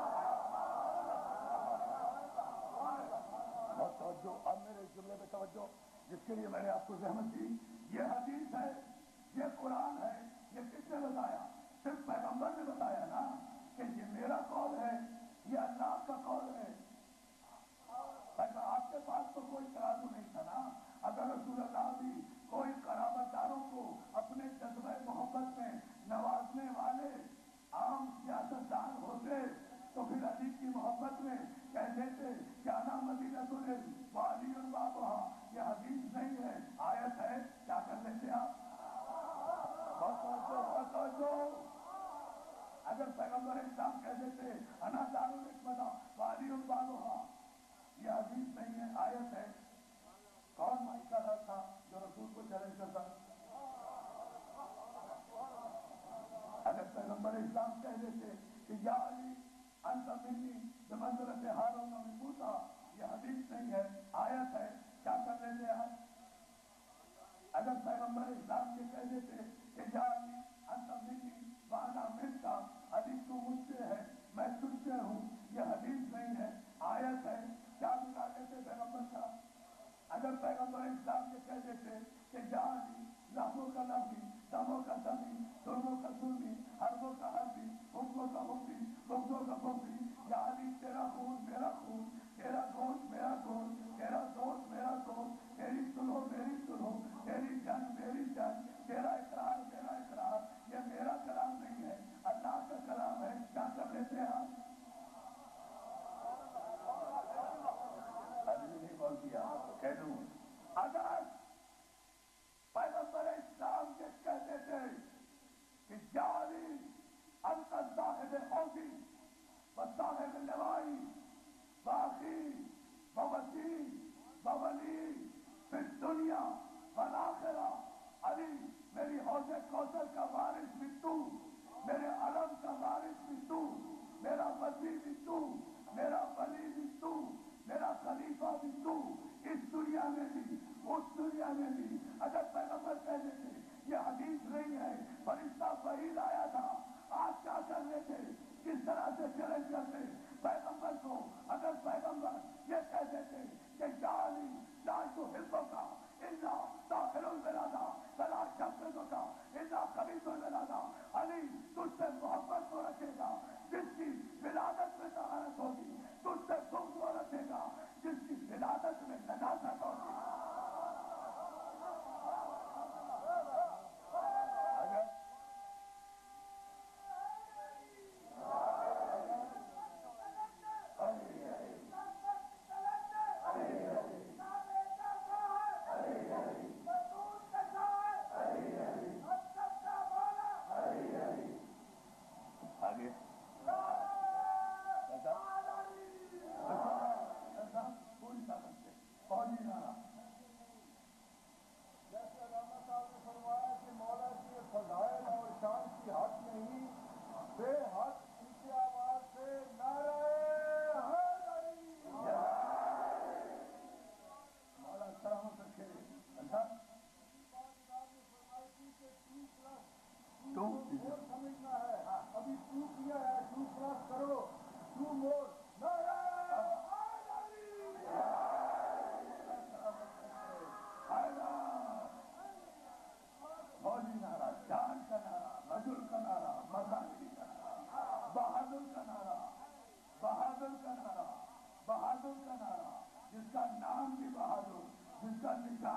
بہت توجہ, اب میرے اس جملے پہ توجہ جس کے لیے میں نے آپ کو زحمت دی. یہ حدیث ہے یہ قرآن ہے, یہ کس نے بتایا؟ صرف پیغمبر نے بتایا نا کہ یہ میرا قول ہے یہ اللہ کا قول ہے. آپ کے پاس تو کوئی ترازو نہیں تھا نا. اگر رسول اللہ بھی کوئی قرابت داروں کو اپنے جذبہ محبت میں نوازنے والے عام سیاست دان ہوتے تو پھر علی کی محبت میں کہتے تھے کیا نام مدینہ العلم وعلی بابھا. یہ حدیث نہیں ہے آیت ہے. کیا کر لیتے آپ؟ اگر پیغمبر اسلام کہہ دیتے انا دار الحکمت وعلی بابھا, یہ حدیث نہیں ہے آیت ہے. کون مائی کا رہا تھا جو رسول کو چیلنج کرتا؟ اگر پیغمبر اسلام کہہ دیتے کہ یا علی انت منی بمنزلۃ ہارون من موسیٰ, یہ حدیث نہیں ہے آیت ہے. کیا کر لیتے آپ؟ اگر پیغمبر اسلام یہ کہہ دیتے کہ یا علی انت منی وانا منک, حدیث تو مجھ سے ہے میں تجھ سے ہوں, یہ حدیث نہیں ہے آیت ہے. کیا بگاڑ لیتے پیغمبر کا؟ اگر پیغمبر اسلام یہ کہہ دیتے کہ یا علی لہموں کا لہمی دموں کا دمی ظلموں کا ظلمی حربوں کا حربی حکموں کا حکمی بغضوں کا بغضی, یا علی تیرا خون میرا خون, تیرا گوشت میرا گوشت, تیرا دوست میرا دوست, تیری سلو میری سلو, تیری جنگ میری جنگ, تیرا اقرار میرا اقرار. یہ میرا کلام نہیں ہے اللہ کا کلام ہے. کیا کر لیتے ہیں آپ؟ ابھی نہیں بول دیا کہہ دوں. اگر پیغمبر اسلام کے کہتے تھے کہ جاری انت صاحب حوضی و صاحب لوائی باقی بوسی بولی فی الدنیا والآخرہ, علی میری حوض کوثر کا وارث بھی تو, میرے علم کا وارث بھی تو, میرا وزیر بھی تو, میرا ولی بھی تو, میرا خلیفہ بھی تو, اس دنیا میں بھی اس دنیا میں بھی. اگر پیغمبر کہہ دیتے یہ حدیث نہیں ہے فرشتہ وحی لایا تھا, آج کیا کر لیتے؟ کس طرح سے چیلنج کرتے پیغمبر کو؟ اگر پیغمبر یہ کہہ دیتے کہ یا علی لا تحبک الا داخل الولادہ فلا شکرک الا خبیث الولادہ, علی تجھ سے محبت کو رکھے گا جس کی ولادت میں طہارت ہوگی, تجھ سے بغض کو رکھے گا جس کی ولادت میں نجاست ہوگی.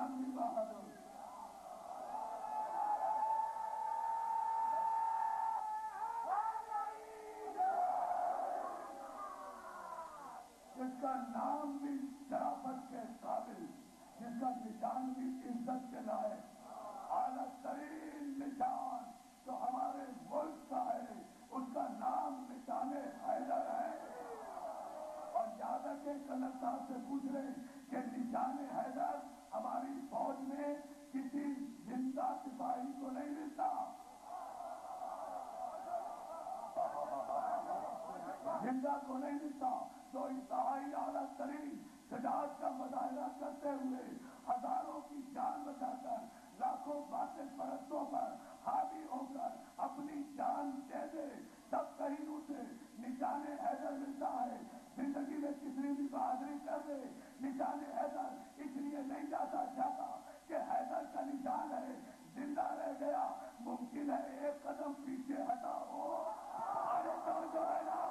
نام بھی بہادر. جس کا نام بھی شرافت کے قابل، جس کا نشان بھی عزت کے لائق، اعلیٰ ترین نشان جو ہمارے ملک کا ہے، اس کا نام نشان حیدر ہے. اور یاد رکھیں کنر صاحب سے پوچھ رہے کہ نشان حیدر ہماری فوج میں کسی زندہ سپاہی کو نہیں ملتا، زندہ کو نہیں ملتا. تو انتہائی اعلیٰ ترین شجاعت کا مظاہرہ کرتے ہوئے ہزاروں کی جان بچا کر لاکھوں باطل پرستوں پر حاوی ہو کر اپنی جان دے دے، تب کہیں اسے نشان حیدر ملتا ہے. زندگی میں کسی بھی بہادری کر دے، نشان حیدر اس لیے نہیں جاتا جاتا کہ حیدر کا نشان ہے، زندہ رہ گیا. ممکن ہے ایک قدم پیچھے ہٹا ہو، ارے تو جو ہے نا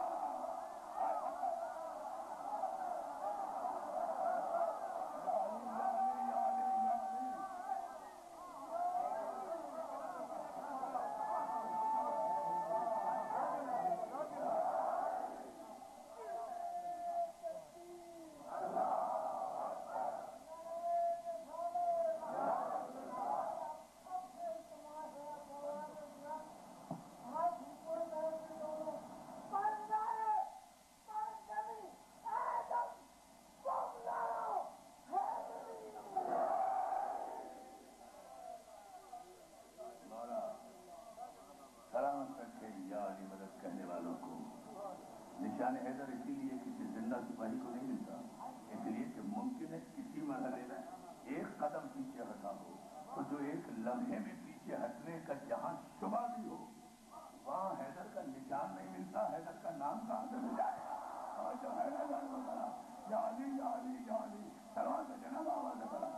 نشان حیدر اسی لیے کسی زندہ سپاہی کو نہیں ملتا، اس لیے کہ ممکن ہے کسی مرحلے میں ایک قدم پیچھے ہٹا ہو، تو جو ایک لمحے میں پیچھے ہٹنے کا جہاں شبہ بھی ہو، وہاں حیدر کا نشان نہیں ملتا. حیدر کا نام کہاں سے مل جائے گا؟ اور جو حیدر کرا یا علی یا علی یا علی سلوات سے جناب آواز کرا.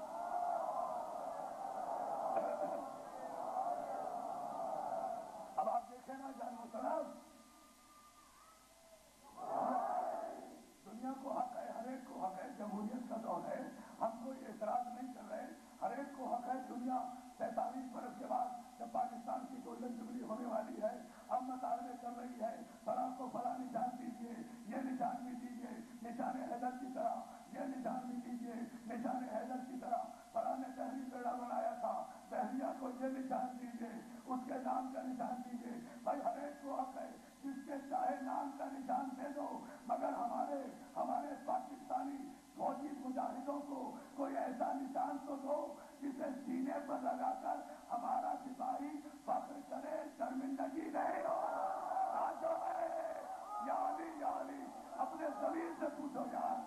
اب آپ دیکھیں نا جان محترم، دنیا کو حق ہے، ہر ایک کو حق ہے، جمہوریت کا دور ہے، ہم کوئی اعتراض نہیں کر رہے، ہر ایک کو حق ہے. دنیا سینتالیس برس کے بعد جب پاکستان کی گولڈن جبلی ہونے والی ہے، اب مطالبے کر رہی ہے فلاں کو فلاں نشان دیجیے، یہ نشان بھی دیجیے نشان حیدر کی طرح، یہ نشان بھی دیجیے نشان حیدر کی طرح. فلاں نے تحریر بیڑا بنایا تھا، بحریہ کو یہ نشان دیجیے، اس کے نام کا نشان دیجیے. بھائی ہر ایک کو حق ہے، جس کے چاہے نام کا نشان دے دو، مگر ہمارے ہمارے پاکستانی فوجی مجاہدوں کو کوئی ایسا نشان تو دو جسے سینے پر لگا کر ہمارا سپاہی فخر کرے، شرمندگی نہیں ہو. جو ہے یا علی یا علی اپنے زمین سے پوچھو یار.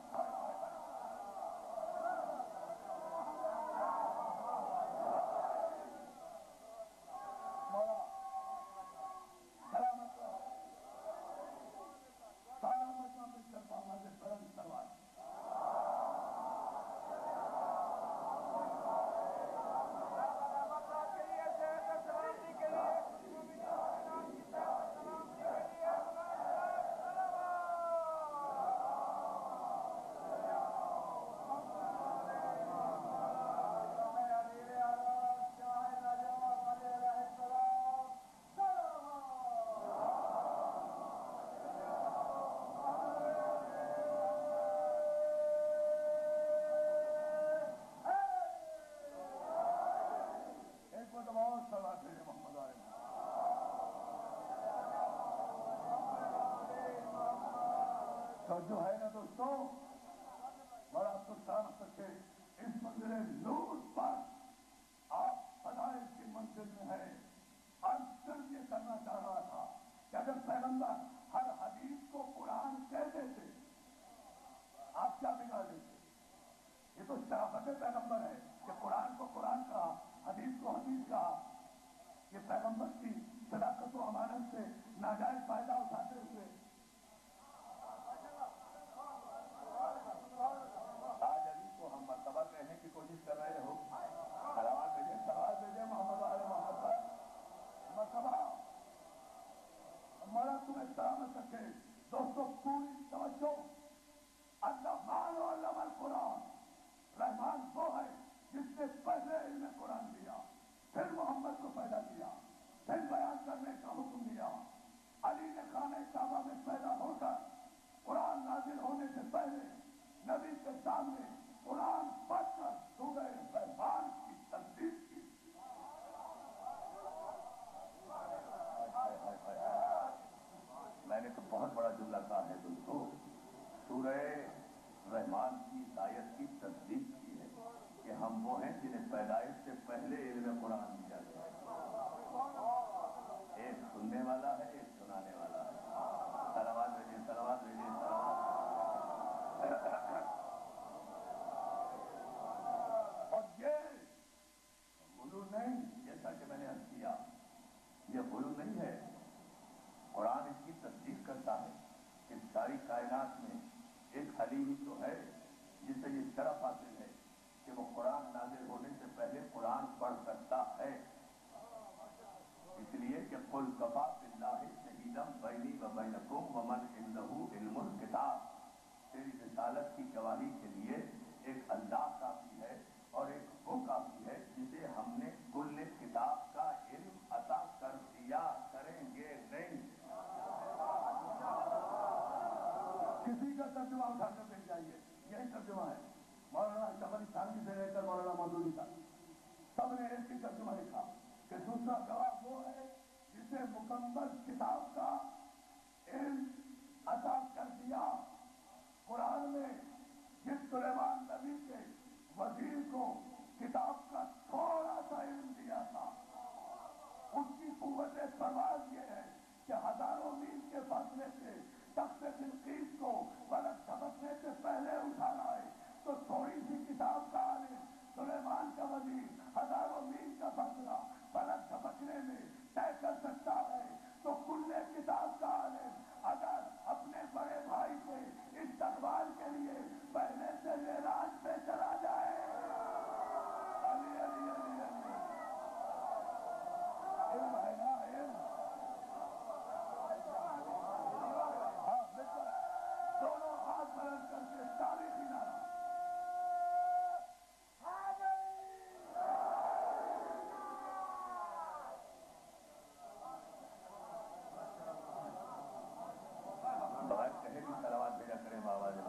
تو جو ہے نا دوستوں، بڑا افسوس سکے اس منزل نور پر آپ فضائل کی منزل میں ہے. اور صرف یہ کرنا چاہ رہا تھا کہ اگر پیغمبر ہر حدیث کو قرآن کہتے تھے، آپ کیا بگاڑ دیتے؟ یہ تو شرافت پیغمبر ہے کہ قرآن کو قرآن کہا، حدیث کو حدیث کہا. یہ پیغمبر کی صداقت و امانت سے ناجائز فائدہ اٹھاتے ہوئے آج علی کو ہم مرتبہ کہنے کی کوشش کر رہے ہو. سلام بھیجے، سلام بھیجے محمد علیہ محمد پر مرتبہ ہمارا تمہیں سلامت رکھے. دوستوں پوری توجہ، الرحمن علم القرآن، رحمان وہ ہے جس काबा में पैदा होकर कुरान नाजिल होने से पहले नबी के सामने कुरान पढ़कर सूरह रहमान की तस्दीक की। मैंने तो बहुत बड़ा जुमला कहा है दोस्तों, सूरह रहमान की आयत की तस्दीक की है कि हम वो हैं जिन्हें पैदाइश से पहले इल्म कुरान दिया गया। एक सुनने वाला है, एक सुनाने वाला है। सलावत भेजिए, सलावत भेजिए, सलावत। और ये गुलू नहीं, जैसा कि मैंने अर्ज किया, ये गुलू नहीं है। कुरान इसकी तस्दीक करता है कि सारी कायनात में एक अली ही तो है जिसे ये शरफ हासिल है कि वो कुरान नाजिल होने से पहले कुरान पढ़ सकता है। इसलिए कि कुल कफा बिल्लाहि शहीदम बैनी व बैनकुम व मन इंदहु इल्मुल किताब, तेरी रिसालत की गवाही के लिए एक अल्लाह काफी है और एक वो काफी है जिसे हमने कुल किताब का इल्म अता कर दिया, करेंगे नहीं। किसी का तर्जुमा उठाकर देख जाइए, यही तर्जुमा है। मौलाना शबरी थानवी से लेकर मौलाना मौदूदी तक सबने एक ही तर्जुमा लिखा कि दूसरा गवाह वो है जिसे मुकम्मल किताब का इल्म अता कर दिया। कुरान में जिस सुलेमान नबी के वजीर को किताब का थोड़ा सा इल्म दिया था, उसकी कुव्वत परवाज ये है कि हजारों मील के फासले से तख्त बिल्कीस को पलक झपकने से पहले उठाना है, तो थोड़ी सी किताब का आलिम सुलेमान का वजीर हजारों मील का फासला पलक झपकने में तय कर सकता है, तो कुल्ले किताब का आलिम अगर अपने बड़े भाई के इस्तकबाल के लिए पहले से मेराज पे चला जाए, अली अली अली अली इल्म है ना, इल्म। हाँ बिल्कुल, दोनों हाथ बुलंद करके तारीखी नारा। बगैर कहे भी सलावत भेजा करें बाबा जी।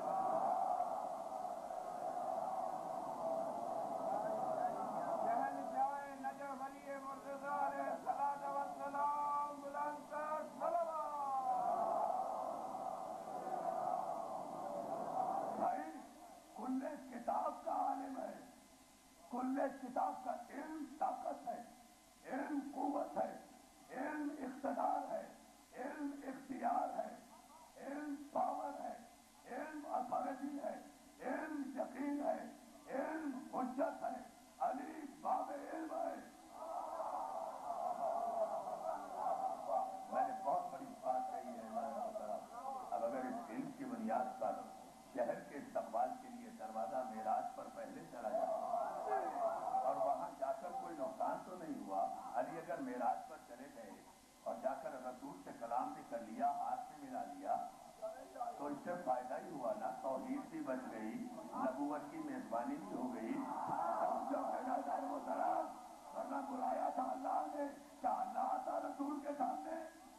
भाई कुल्ले किताब का आलिम है, कुल्ले किताब का इल्म ताकत है, इल्म कुव्वत है, इल्म इख्तियार है, इल्म इख्तियार है, इल्म पावर है, इल्म अथॉरिटी है, इल्म यकीन है, इल्म हुज्जत है। अली बाब इल्म है। मैंने बहुत बड़ी बात कही है हमारे तरफ। अब अगर इस इल्म की बुनियाद पर शहर के इस्तकबाल के लिए दरवाजा मेराज पर पहले चला जाए और वहां जाकर कोई नुकसान तो नहीं हुआ। अली अगर मेराज पर चले गए और जाकर रसूल से कलाम भी कर लिया, हाथ में मिला लिया, तो इससे फायदा ही हुआ ना। तौहीद भी बच गई, नबूवत की मेजबानी भी हो गई। जो कहना वो सलाम वरना बुलाया था अल्लाह ने, क्या अल्लाह था रसूल के सामने?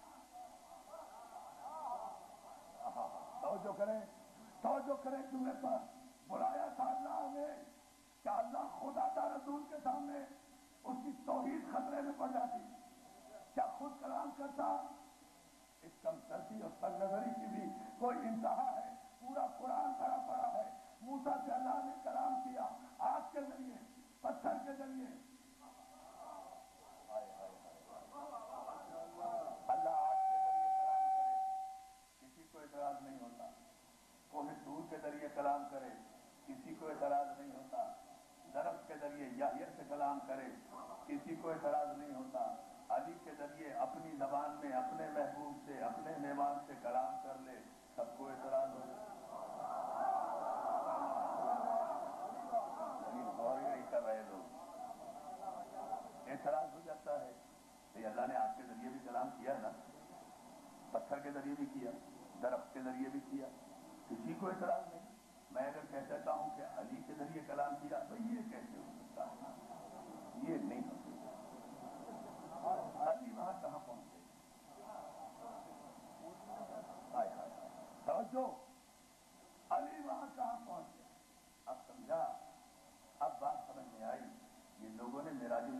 तो जो करें तो जो करें जुमले पर, बुलाया था अल्लाह ने, क्या अल्लाह खुद आता रसूल के सामने? उसकी तौहीद खतरे में पड़ जाती। क्या खुद कलाम करता? इस कमतरती और सरनजरी की भी कोई इंतहा है? पूरा कुरान भरा पड़ा है। मूसा से अल्लाह ने कलाम किया, आग के जरिए, पत्थर के जरिए। अल्लाह आग के जरिए कलाम करे, किसी को एतराज नहीं होता। कोहे तूर के जरिए कलाम करे, किसी को एतराज नहीं होता। दरख्त के जरिए याहिर से कलाम करे, किसी को एतराज नहीं होता। अली के जरिए अपनी जबान में अपने महबूब से, अपने मेहमान से कलाम कर ले, सबको एतराज हो। गौर नहीं कर रहे लोग, एतराज हो जाता है। तो अल्लाह ने आग के जरिए भी कलाम किया ना, पत्थर के जरिए भी किया, दरख्त के जरिए भी किया, किसी को एतराज नहीं। मैं अगर कह सकता हूं कि अली के जरिए कलाम किया, तो ये कैसे हो सकता है? ये नहीं हो सकता। अली वहां कहां पहुंचे?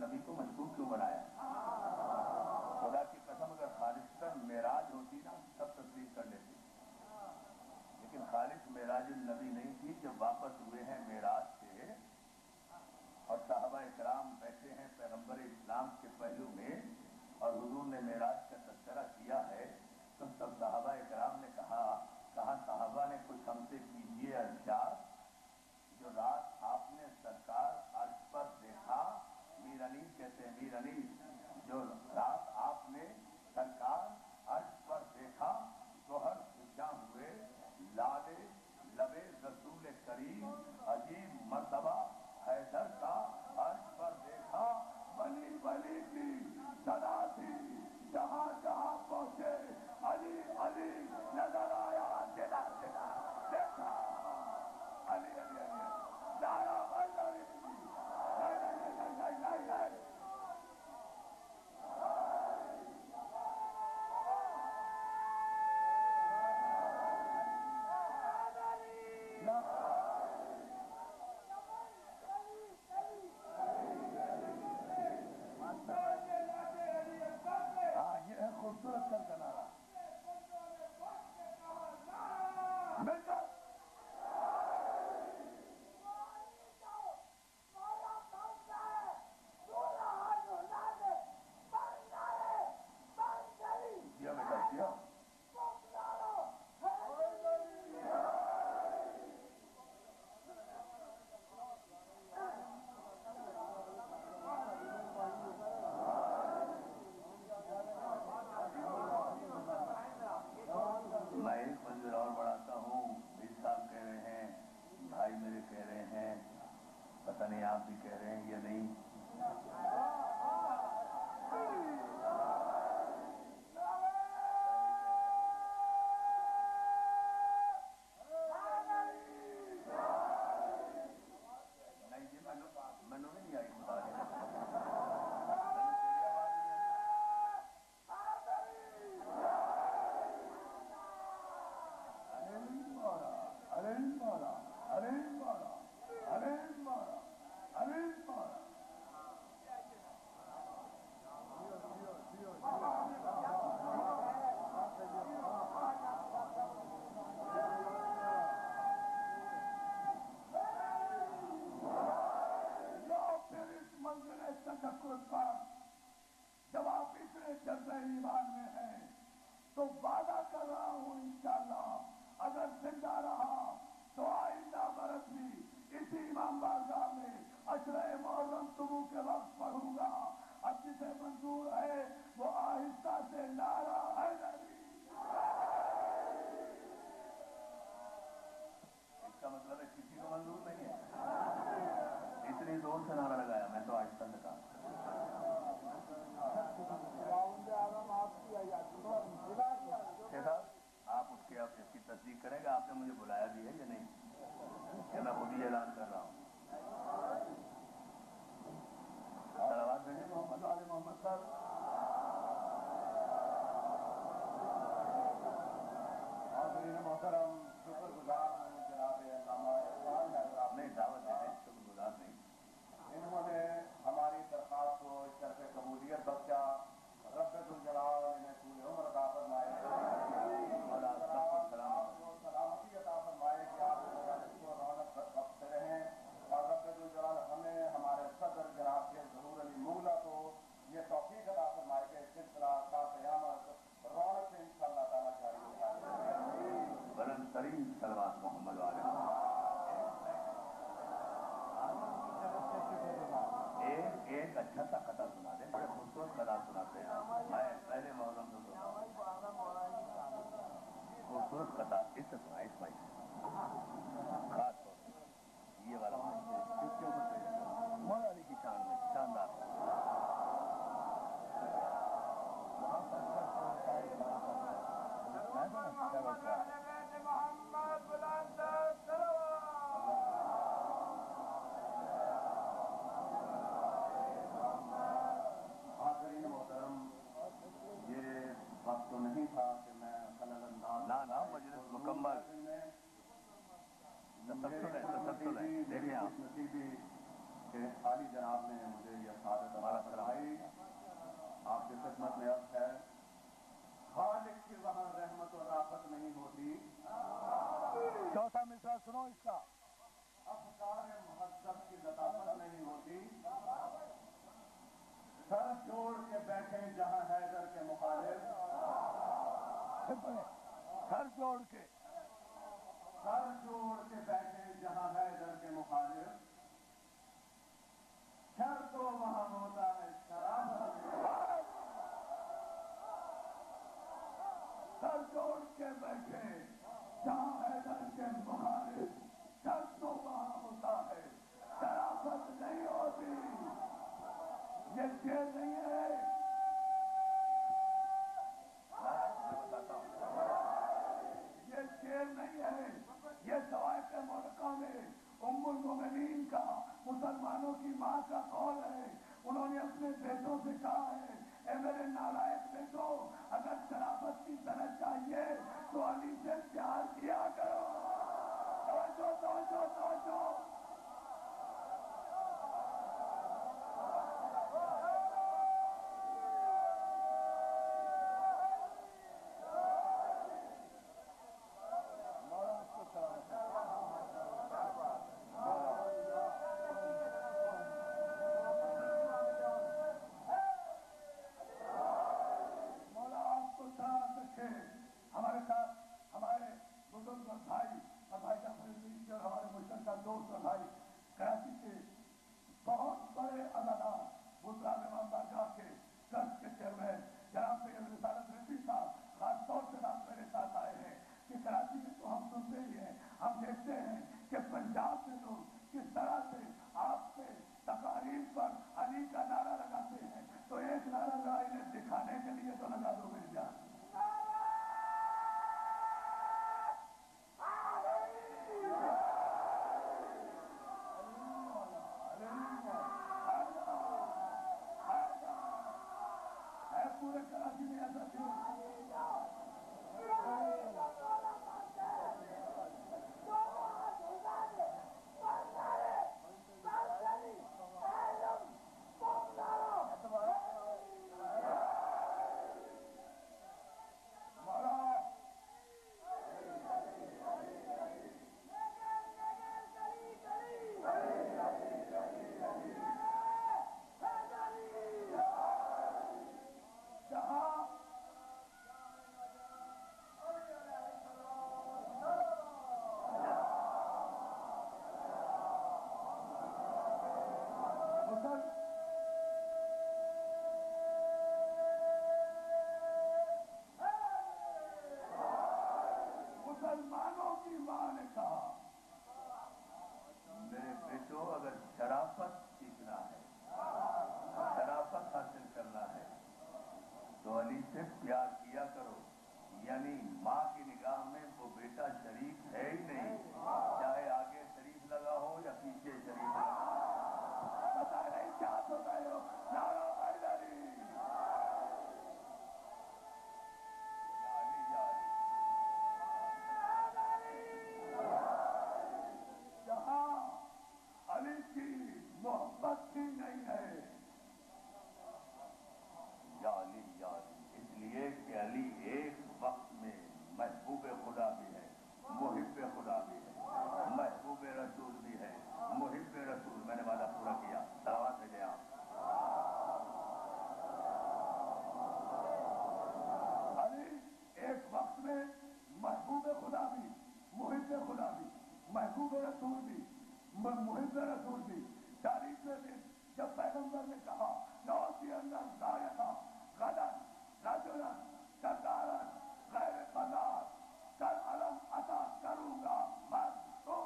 نبی کو مشکوک کیوں بنایا؟ خدا کی قسم اگر خالصتاً معراج ہوتی نا سب تصدیق کر لیتے، لیکن خالص معراج النبی نہیں تھی. جب واپس ہوئے ہیں معراج سے اور صحابہ اکرام بیٹھے ہیں پیغمبر اسلام کے پہلو میں اور حضور نے معراج کا تذکرہ کیا ہے، تو سب صحابہ اکرام نے کہا کہا صحابہ نے کچھ ہم سے کیجیے ارشاد. جو رات آپ نے سرکار عرش پر دیکھا، میر علی کہتے ہیں میر علی، جو رات آپ نے سرکار عرش پر دیکھا گوہر خوشاں ہوئے لالے لبے رسول کریم، عجیب مرتبہ حیدر کا عرش پر دیکھا. بلی بلی کی صدا تھی، جہاں جہاں پہنچے علی علی نظر آیا، دلا دلا دیکھا علی علی علی نعرہ حیدری. ہاں یہ ہے خوبصورت کل کا نعرہ. کیا بیٹا کیا میں ایک منزل اور بڑھاتا ہوں. اس صاحب کہہ رہے ہیں، بھائی میرے کہہ رہے ہیں، پتہ نہیں آپ بھی کہہ رہے ہیں یا نہیں. نہیں جی مینو بھی نہیں آئی خدا کی جب آپ اتنے جذبے ایمان میں ہیں تو وعدہ کر رہا ہوں انشاءاللہ اگر زندہ رہا تو آئندہ برس بھی اسی امام بارگاہ میں عشرہ محرم طلوع کے وقت پڑھوں گا. اب جسے منظور ہے وہ آہستہ سے نعرہ حیدری. اس کا مطلب ہے کسی کو منظور نہیں ہے. اتنی زور سے نعرہ لگایا میں تو آج تک لگا. آپ اس کے آپ اس کی تصدیق کریں گے. آپ نے مجھے بلایا بھی ہے یا نہیں کہ میں خود ہی اعلان کر رہا ہوں. صلوات بھیجیں محمد علی محمد صاحب. حاضرین محترم شکر گزار ہوں جناب علامہ اقبال حیدر. نہیں دعوت دے دیں، شکر گزار نہیں. انہوں نے ہماری درخواست کو شرف قبولیت بخشا. رب الجلال انہیں طول عمر عطا فرمائے اور سلامتی عطا فرمائے کہ آپ کو رونق بخشتے رہیں. اور رب الجلال ہمیں ہمارے صدر جناب کے ظہور علی مولا کو یہ توفیق عطا فرمائے کہ سلسلہ تا قیامت رونق سے انشاءاللہ تعالیٰ جاری ہوگا. بلند ترین صلوات محمد والے. ایک ایک اچھا سا قطع سنا دیں، بڑے خوبصورت قطع سناتے ہیں. میں پہلے محرم سے سنا خوبصورت قطع اس سے سنا اس بھائی خاص طور سے یہ والا مولا علی کی شان میں شاندار. حاضرین محترم یہ وقت تو نہیں تھا کہ میں خلل انداز نا نا مجلس مکمل تسلسل ہے تسلسل ہے. دیکھیں آپ نصیبی کہ کے عالی جناب نے مجھے یہ سعادت عطا فرمائی، آپ کی خدمت میں عرض ہے، خالق کی وہاں رحمت و رافت نہیں ہوتی، چوتھا مصرع سنو اس کا، افکار مہذب کی لطافت نہیں ہوتی، سر جوڑ کے بیٹھے جہاں حیدر کے مخالف، سر جوڑ کے سر جوڑ کے بیٹھے جہاں حیدر کے مخالف، شر تو وہاں ہوتا ہے شرافت، سر جوڑ کے بیٹھے جہاں حیدر کے مخالف، شر تو وہاں ہوتا ہے شرافت نہیں ہوتی. یہ شعر نہیں ہے، یہ شعر نہیں ہے، یہ سوائے ملکہ میں ام المومنین کا، مسلمانوں کی ماں کا قول ہے. انہوں نے اپنے بیٹوں سے کہا ہے، اے میرے نالائق بیٹوں، اگر شرافت کی صنعت چاہیے تو علی سے پیار کیا کرو. توجہ توجہ توجہ. ہمارے ساتھ ہمارے بزرگ اور بھائی اور بھائی جعفر اور ہمارے مشترکہ دوست اور بھائی کراچی کے بہت بڑے اداکار بزرگ امام بارگاہ کے ٹرسٹ کے چیئرمین جناب سید رسالت رضوی صاحب خاص طور سے آپ میرے ساتھ آئے ہیں کہ کراچی میں تو ہم سنتے ہی ہیں، ہم دیکھتے ہیں کہ پنجاب میں لوگ کس طرح سے آپ سے تقاریر پر علی کا نعرہ لگاتے ہیں. تو ایک نعرہ ذرا انہیں دکھانے کے لیے تو لگا دو میری جان. پورے کراچی میں ایسا کیوں؟ مسلمانوں کی ماں نے کہا، میرے بیٹوں، اگر شرافت سیکھنا ہے، شرافت حاصل کرنا ہے تو علی سے پیار کیا کرو. یعنی ماں کی نگاہ میں وہ بیٹا شریف ہے ہی نہیں، چاہے آگے شریف لگا ہو یا پیچھے شریف لگا ہو. پتا نہیں کیا سوچا ہو. نعرہ حیدری. یا علی یا علی. جہاں علی کی محبت ہی نہیں ہے. یا علی یا علی. اس لیے کہ علی ایک وقت میں محبوب خدا بھی ہے، محب خدا بھی ہے، محبوب رسول بھی ہے، محب رسول. میں نے وعدہ پورا کیا. دعوت بھیجے آپ. علی ایک وقت میں محبوب خدا بھی، محب خدا بھی، محبوب رسول بھی، محب رسول بھی. چالیسویں دن جب پیغمبر نے کہا نوسی اللہ زایدہ غدن رجلا شکارا غیر بازار، کل علم عطا کروں گا من تو.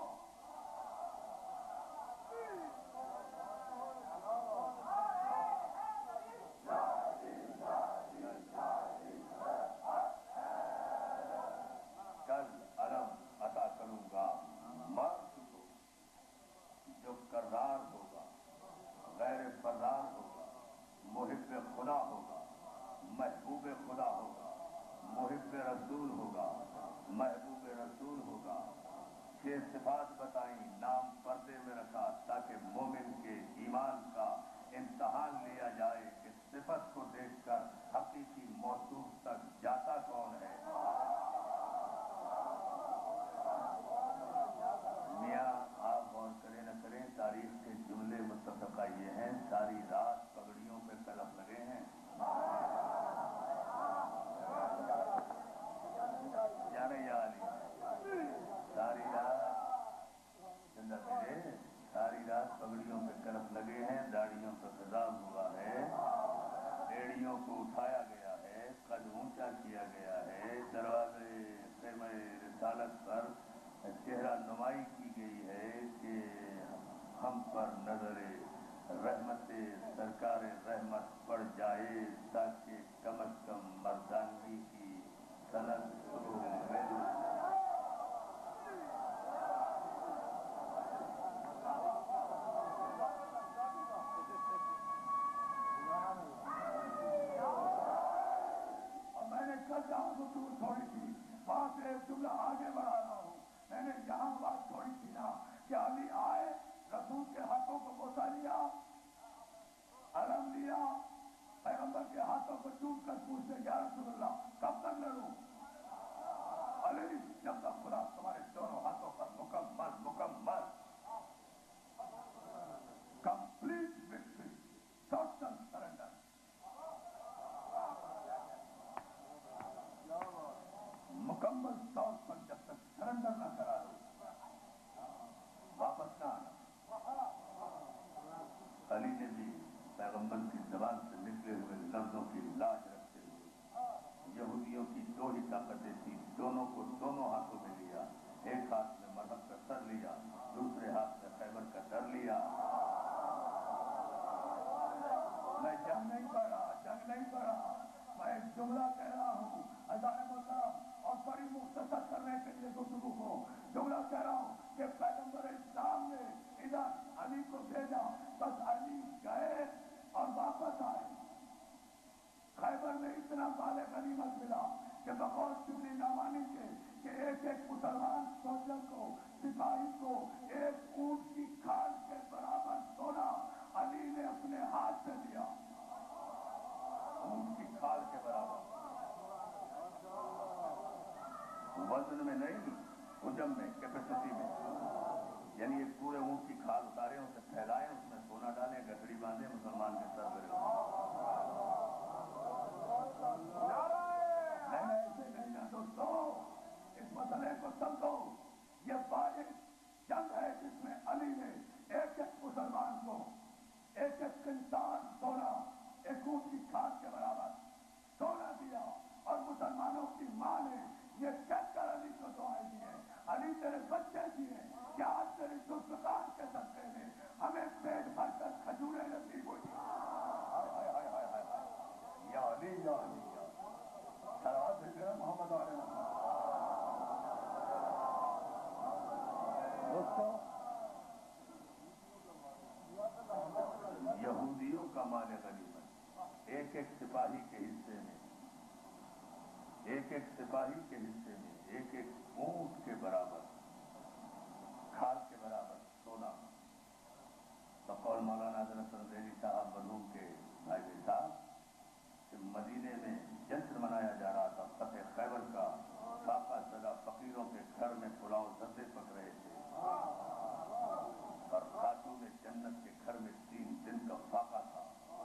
کل علم عطا کروں گا مرد کو جو کرار ہوگا، غیر فرار ہوگا، محب خدا ہوگا، محبوب خدا ہوگا، محب رسول ہوگا، محبوب رسول ہوگا. چھ صفات بتائیں، نام پردے میں رکھا تاکہ مومن کے ایمان ساری رات پگڑیوں پہ کلف لگے ہیں. یعنی یا علی ساری رات زندہ میرے ساری رات پگڑیوں پہ کلف لگے ہیں، داڑھیوں پہ خضاب ہوا ہے، ایڑیوں کو اٹھایا گیا ہے، قد اونچا کیا گیا ہے، دروازے خیمہ رسالت پر چہرہ نمائی کی گئی ہے کہ ہم پر نظر رحمت سرکار رحمت پڑ جائے تاکہ کم از کم مردانگی کی صنعت تو مل. چھوڑی تھی وہاں سے ایک جملہ آگے بڑھا رہا ہوں. میں نے جہاں بات چھوڑی تھی نا کہ علی آئے، رسول کے ہاتھوں کو بوسا لیا، علم لیا، پیغمبر کے ہاتھوں کو چوم کر پوچھتے یا رسول اللہ کب تک لڑوں؟ علی جب تک خدا تمہارے دونوں ہاتھوں پر مکمل مکمل کمپلیٹ وکٹری، ٹوٹل سرنڈر. مکمل طور پر جب تک سرنڈر نہ کرا دو واپس نہ آنا. علی نے بھی پیغمبر کی زبان سے نکلے ہوئے لفظوں کی لاج رکھتے ہوئے یہودیوں کی دو ہی طاقتیں تھیں، دونوں کو دونوں ہاتھوں میں لیا. ایک ہاتھ میں مرہم کا سر لیا، دوسرے ہاتھ میں خیبر کا سر لیا. میں جنگ نہیں پڑھ رہا جنگ نہیں پڑھ رہا میں ایک جملہ کہہ رہا ہوں اذان محترم اور بڑی مختصر کرنے کے لیے گفتگو کو. جملہ کہہ رہا ہوں کہ پیغمبر اسلام نے ادھر علی کو بھیجا، بس علی گئے اور واپس آئے. خیبر میں اتنا مال غنیمت ملا کہ بقول شبلی نعمانی کے کہ ایک ایک مسلمان سولجر کو، سپاہی کو ایک اونٹ کی کھال کے برابر سونا علی نے اپنے ہاتھ سے دیا. اونٹ کی کھال کے برابر، وزن میں نہیں، حجم میں، کیپیسٹی میں. یعنی ایک پورے اونٹ کی کھال اتارے، اسے پھیلائے، اس میں سونا ڈالیں، گٹھڑی باندھے، مسلمان کے سر پہ میں نے ایسے نہیں ہے دوستو، اس مسئلے کو سمجھو. یہ واحد جنگ ہے جس میں علی نے ایک ایک مسلمان کو ایک ایک انسان سونا، ایک اونٹ کی کھال کے برابر سونا دیا. اور مسلمانوں کی ماں نے یہ کہہ کر علی کو دعائیں دی ہیں، علی تیرے بچے دیے کہ آج تیری ذوالفقار کے صدقے میں ہمیں پیٹ بھر کر کھجوریں نصیب ہوئی. یا علی یا علی صلوات بھیجے محمد علیہ وسلم. دوستو یہودیوں کا مال غنیمت ایک ایک سپاہی کے حصے میں، ایک ایک سپاہی کے حصے میں ایک ایک اونٹ کے برابر، کھال کے برابر سونا. بقول مولانا حضرت ذیلی صاحب مرحوم کے بھائی صاحب کہ مدینے میں جشن منایا جا رہا تھا فتح خیبر کا. فاقہ زدہ فقیروں کے گھر میں پلاؤ زدے پک رہے تھے اور خاتون جنت کے گھر میں تین دن کا فاقہ تھا.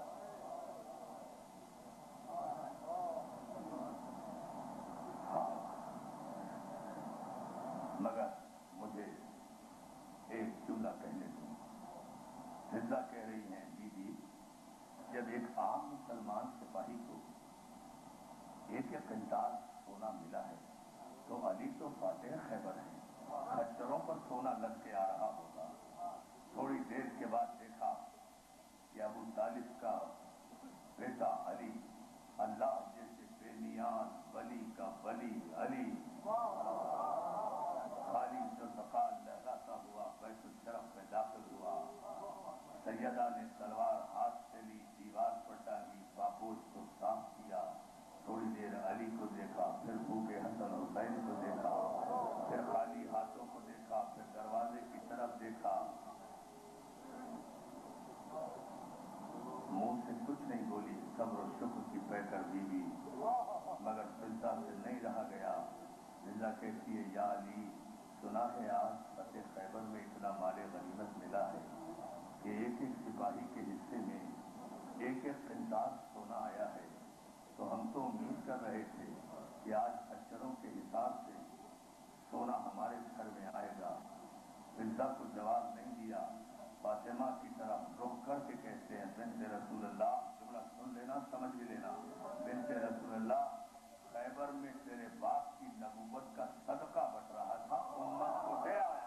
مگر مجھے ایک جملہ کہنے دوں. زندہ کہہ رہی ہیں بی بی جب ایک عام مسلمان سپاہی کو ایک ایک کنٹال سونا ملا ہے تو علی تو فاتح خیبر ہیں، خچروں پر سونا لگ کے آ رہا ہوگا. تھوڑی دیر کے بعد دیکھا کہ ابو طالب کا بیٹا علی، اللہ جیسے بے نیاز ولی کا ولی علی، خالی ذوالفقار لہراتا ہوا بیت الشرف میں داخل ہوا. سیدہ نے تلوار ہاتھ سے لی، دیوار پر ٹانگی، پاپوش کو صاف کیا. تھوڑی دیر علی کو دیکھا، پھر بھوکے حسن حسین کو دیکھا، پھر خالی ہاتھوں کو دیکھا، پھر دروازے کی طرف دیکھا. منہ سے کچھ نہیں بولی، صبر و شکر کی پہ کر بی بی، مگر فضا سے نہیں رہا گیا. فضا کہتی ہے یا علی سنا ہے آج فتح خیبر میں اتنا مال غنیمت ملا ہے کہ ایک ایک سپاہی کے حصے میں ایک ایک قنطار سونا آیا ہے تو ہم تو امید کر رہے تھے کہ آج اچروں کے حساب سے سونا ہمارے گھر میں آئے گا. مرزا کو جواب نہیں دیا. فاطمہ کی طرف رک کر کے کہتے ہیں بنت رسول اللہ, جملہ سن لینا سمجھ بھی لینا, بنت رسول اللہ, خیبر میں تیرے باپ کی نبوت کا صدقہ بٹ رہا تھا, امت کو دے آیا.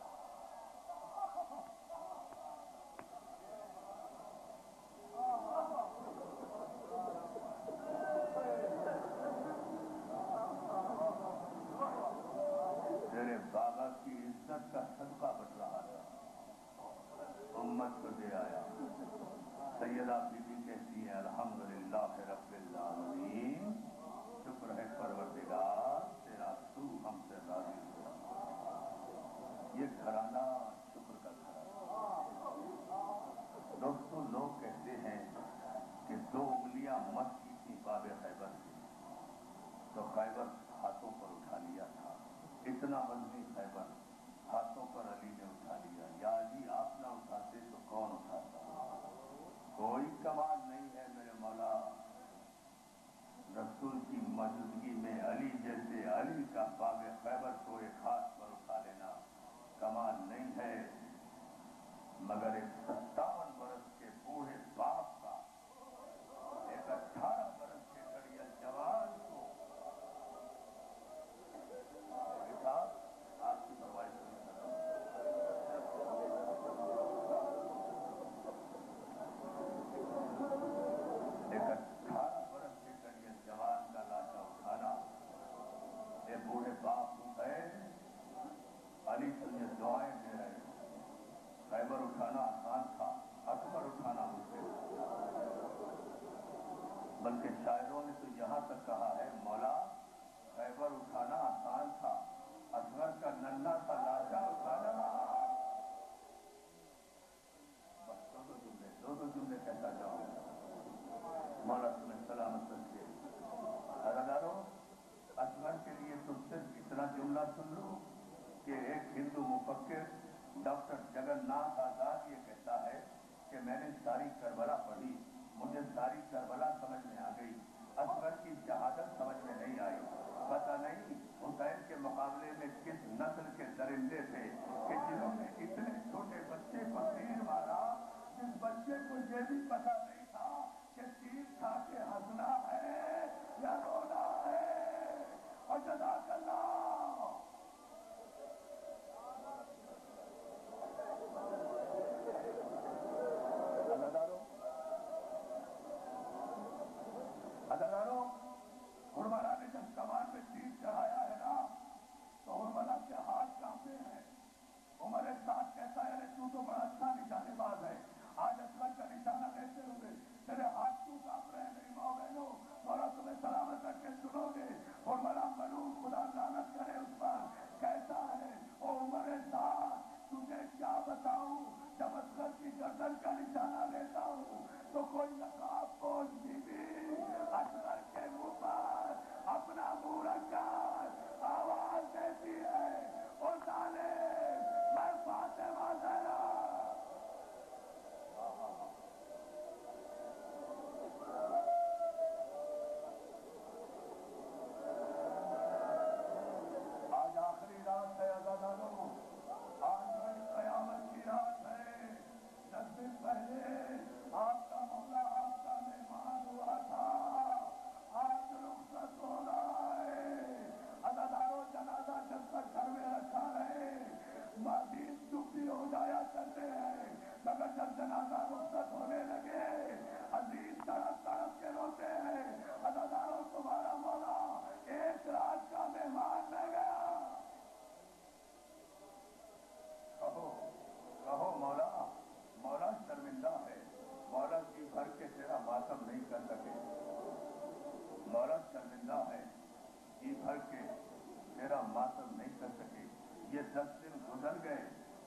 تیرے بابا کی عزت کا صدقہ بٹ رہا تھا, امت کو دے آیا. سیدہ بی بی کہتی ہے الحمدللہ رب العالمین, شکر ہے پروردگار تیرا تو ہم سے راضی ہوا. یہ گھرانہ شکر کا گھرانہ. دوستوں, لوگ کہتے ہیں کہ دو انگلیاں مت کی تھی باب خیبر سے, تو خیبر ہاتھوں پر اٹھا لیا تھا. اتنا وزنی خیبر ہاتھوں پر علی نے اٹھا لیا. یا علی آپ نہ اٹھاتے تو کون اٹھاتا؟ کوئی کمال نہیں ہے میرے مولا, رسول کی موجودگی میں علی جیسے علی کا باب خیبر کو ایک ہاتھ پر اٹھا لینا کمال نہیں ہے, مگر ایک ستاون برس کے بوڑھے باپ کا ایک اٹھارہ برس کے گڑیا جوان کو آپ کی فرمائش ایک اٹھارہ برس کے گڑیا جوان کا لاشا اٹھانا, یہ بوڑھے باپ حسین علی تجھے دعائیں دے رہے ہیں. خیبر اٹھانا آسان تھا, اکبر اٹھانا مشکل تھا. بلکہ شاعروں نے تو یہاں تک کہا ہے مولا خیبر اٹھانا آسان تھا, اصغر کا ننھا سا لاشا اٹھانا. بس دو دو جملے دو دو جملے کہتا جاؤں, مولا تمہیں سلامت رکھے. اداروں, اصغر کے لیے تم صرف اتنا جملہ سن لو کہ ایک ہندو مفکر ڈاکٹر جگن ناتھ آزاد یہ کہتا ہے کہ میں نے ساری کربلا پڑھی, مجھے ساری کربلا سمجھ میں آ گئی, اصغر کی شہادت سمجھ میں نہیں آئی. پتہ نہیں حسین کے مقابلے میں کس نسل کے درندے تھے کہ جنہوں نے اتنے چھوٹے بچے کو تیر مارا, جس بچے کو یہ بھی پتہ نہیں تھا کہ تیر کھا کے ہنسنا ہے یا رونا ہے. اور جزاک اللہ. اداروں, ہرملا نے جب کمان میں تیر چڑھایا ہے نا تو ہرملا کے ہاتھ کانپے ہیں. عمر ساتھ کہتا ہے تو تو بڑا اچھا نشانے باز ہے, آج اصغر کا نشانہ لیتے ہوئے تیرے ہاتھ کیوں کانپ رہے ہیں؟ میری ماں بہنوں, مولا تمہیں سلامت رکھ کے سنو گے. ہرملا ملوم خدا لعنت کرے اس پر, کہتا ہے او عمر ساتھ تجھے کیا بتاؤں, جب اصغر کی گردن کا نشانہ لیتا ہوں تو کوئی نقاب پوش بی بی اصغر کے منہ پر اپنا منہ رکھ کر آواز دیتی ہے, او سالے میں فاطمہ زہرا. آج آخری رات ہے عزیزانو, آج بڑی قیامت کی رات ہے. دس دن پہلے آپ کا مولا آپ کا مہمان ہوا تھا, آج رخصت ہو رہا ہے. عزیزانو, جنازہ جب تک گھر میں رکھا ہے مزید چپی ہو جایا کرتے ہیں, مگر جب جنازہ رخصت ہونے لگے عزیز تڑپ تڑپ کے روتے ہیں. عزیزانو, تمہارا مولا ایک رات کا مہمان رہ گیا. کہو کہو مولا, مولا شرمندہ ہے, مولا جی بھر کے تیرا ماتم نہیں کر سکے. مولا شرمندہ ہے, جی بھر کے تیرا ماتم نہیں کر سکے. یہ دس دن گزر گئے,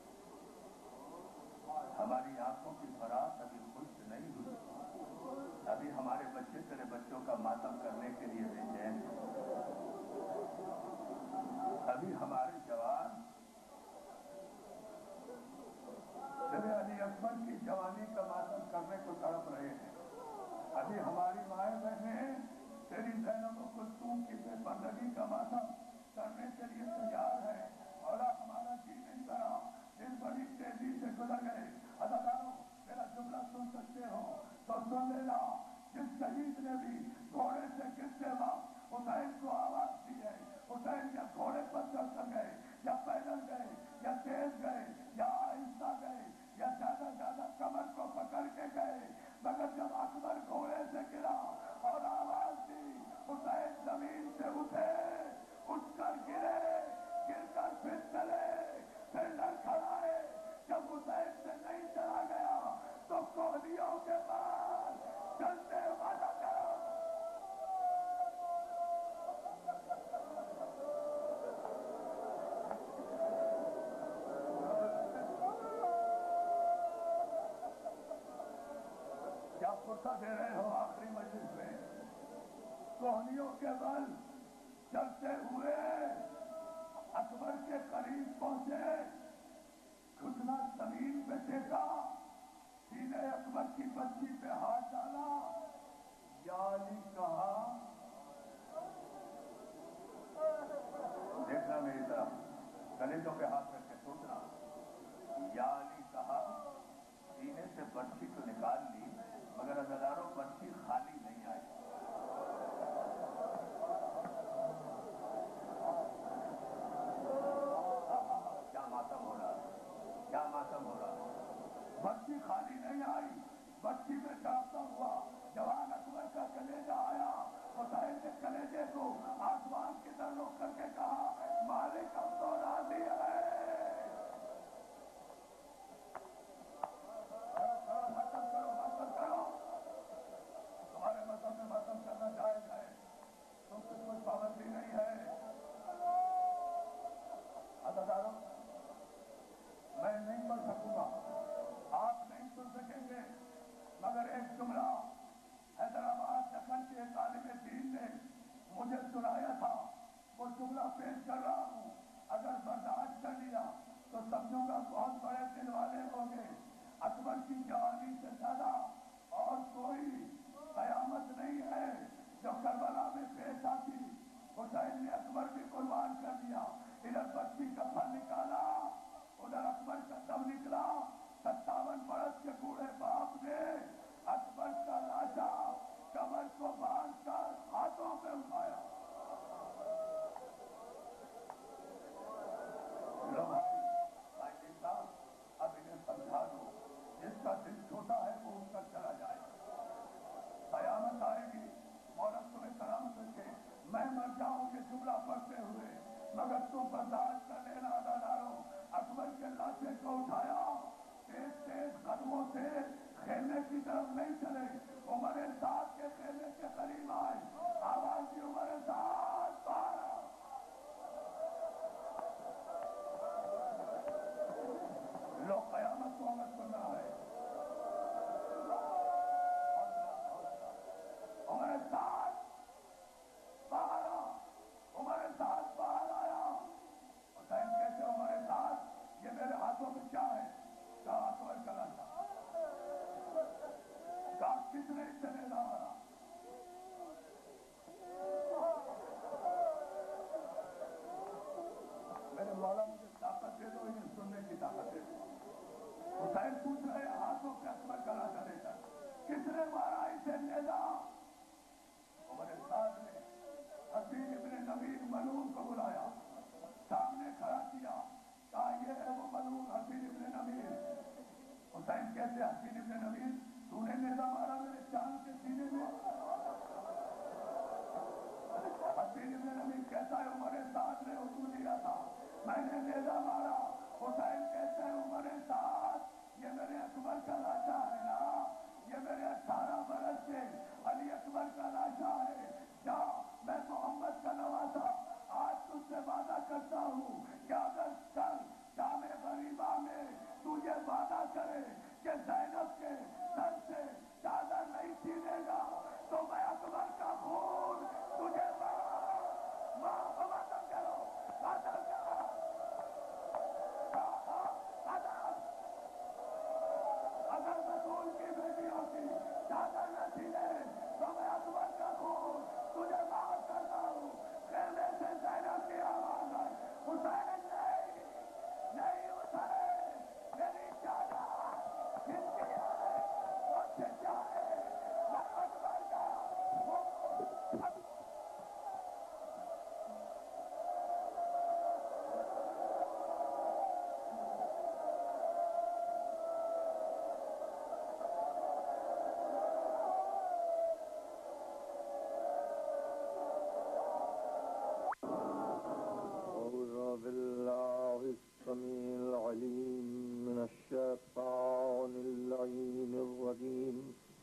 ہماری آنکھوں کی فرات ابھی خشک نہیں ہوئی, ابھی ہمارے بچے تیرے بچوں کا ماتم کرنے کے لیے بے چین ہیں. ابھی ہمارے جوان تیرے علی اکبر کی جوانی کا ماتم کرنے کو تڑپ رہے ہیں. ابھی ہماری مائیں بہنیں تیری زینب و کلثوم کی بے پردگی کا ماتم کرنے کے لیے تیار ہے. مولا ہمارا جی نہیں کرا, دن بڑی تیزی سے گزر گئے. اداکاروں میرا جملہ سن سکتے ہو تو سن لینا. جس شہید نے بھی گھوڑے سے گرتے وقت حسین کو آواز دی ہے, حسین یا گھوڑے پر چڑھ کر گئے یا پیدل گئے یا تیز گئے یا آہستہ گئے یا زیادہ زیادہ کمر کو پکڑ کے گئے, مگر جب اکبر گھوڑے سے گرا اور آواز دی حسین زمین سے اٹھے, اٹھ کر گرے, گر کر پھر چلے, پھر لڑکھڑائے. جب حسین سے نہیں چلا گیا تو کوہلیوں کے بعد چلتے وعدہ کرو. کیا فرصت دے رہے ہو آخری مجلس میں؟ کوہلیوں کے بل چلتے ہوئے اکبر کے قریب پہنچے, گھٹنا زمین پہ ٹیکا, سینے اکبر کی بچی پہ ہاتھ ڈالا, یا علی کہا. دیکھنا میری طرف, کلیجوں پہ ہاتھ رکھ کے سوچنا. یا علی کہا, سینے سے برچھی تو نکال لی مگر ہزاروں برچھی خالی نہیں آئی. کیا ماتم ہو رہا ہے, کیا ماتم ہو رہا ہے. بچی خالی نہیں آئی, بچی میں چڑھتا ہوا جوان اکبر کا کلیجہ آیا. حسین نے کلیجے کو آسمان کی طرف رخ کر کے کہا, مالک اب تو راضی ہے. ماتم کرو, ماتم کرو, تمہارے مذہب میں ماتم کرنا جائز ہے, تم سے کوئی پابندی نہیں ہے. عزیزانو, میں نہیں پڑھ سکوں گا, آپ نہیں سن سکیں گے, مگر ایک جملہ حیدرآباد دکن کے طالب دین نے مجھے سنایا تھا, وہ جملہ پیش کر رہا ہوں. اگر برداشت کر لیا تو سمجھوں گا بہت بڑے دل والے ہوں گے. اکبر کی جوانی سے زیادہ اور کوئی قیامت نہیں ہے جو کربلا میں پیش آتی. حسین نے اکبر بھی قربان کر دیا, ادھر بچی کا پھل نکالا, ادھر اکبر کا دم نکلا. ستاون برس کے بوڑھے باپ نے اکبر کا لاشا کمر کو باندھ کر ہاتھوں پہ اٹھایا. لو بھائی, بھائی صاحب, اب انہیں سمجھا دو, جس کا دل چھوٹا ہے وہ ان کا چلا جائے. قیامت آئے گی, مولا تمہیں سلامت رکھے, میں مر جاؤں یہ جملہ پڑھتے ہوئے, مگر تم برداشت کر لینا. ادادارو, اکبر کے لاشے کو اٹھایا, تیز تیز قدموں سے خیمے کی طرف نہیں چلے, عمر سعد کے خیمے کے قریب آئے, آواز دی عمر سعد باہر آؤ. لو قیامت کو عمر سن رہا ہے. عمر سعد باہر آ, عمر سعد باہر آیا. حسین کہتے عمر سعد, یہ میرے ہاتھوں میں کیا ہے؟ کہا اکبر کا لاشا. کہا کس نے اس سے نیزہ مارا؟ میرے مولا مجھے طاقت دے دو, انہیں سننے کی طاقت دے دو. حسین پوچھ رہے ہاتھوں پہ اکبر کا لاشا لے کر, کس نے مارا اسے نیزہ؟ عمر سعد نے حسین ابن نبیل ملعون کو بلایا, سامنے کھڑا کیا, کہا یہ ہے وہ ملعون حسین ابن نبیل. حسین کہتے حسین ابن نبیل, تو نے نیزہ مارا میرے چاند کے سینے میں؟ حسین ابن نبیل کہتا ہے عمر سعد نے حکم دیا تھا, میں نے نیزہ مارا. حسین کہتے ہیں عمر سعد, یہ میرے اکبر کا لاشا ہے نا, یہ میرے اٹھارہ برس کے علی اکبر کا لاشا ہے. کیا میں محمد کا نوازا آج تجھ سے وعدہ کرتا ہوں کہ اگر کل جامع غریبہ میں تو یہ وعدہ کرے کہ زینب کے سر سے چادر نہیں چھینے گا تو میں اکبر کا خون تجھے وعدہ کرو, وعدہ کرو. اگر رسول کی بیٹیوں کی چادر نہ چھینے سے زینب کی آواز آئی، حسین نہیں، نہیں حسین، میری جانا جس کی ہے وہ چچا ہے، میں اکبر کا وہ أعوذ بالله السميع العليم من الشيطان اللعين الرجيم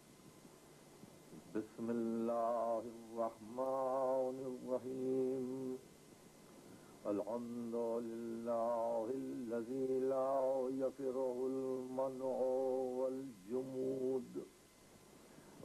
بسم الله الرحمن الرحيم الحمد لله الذي لا يفره المنع والجمود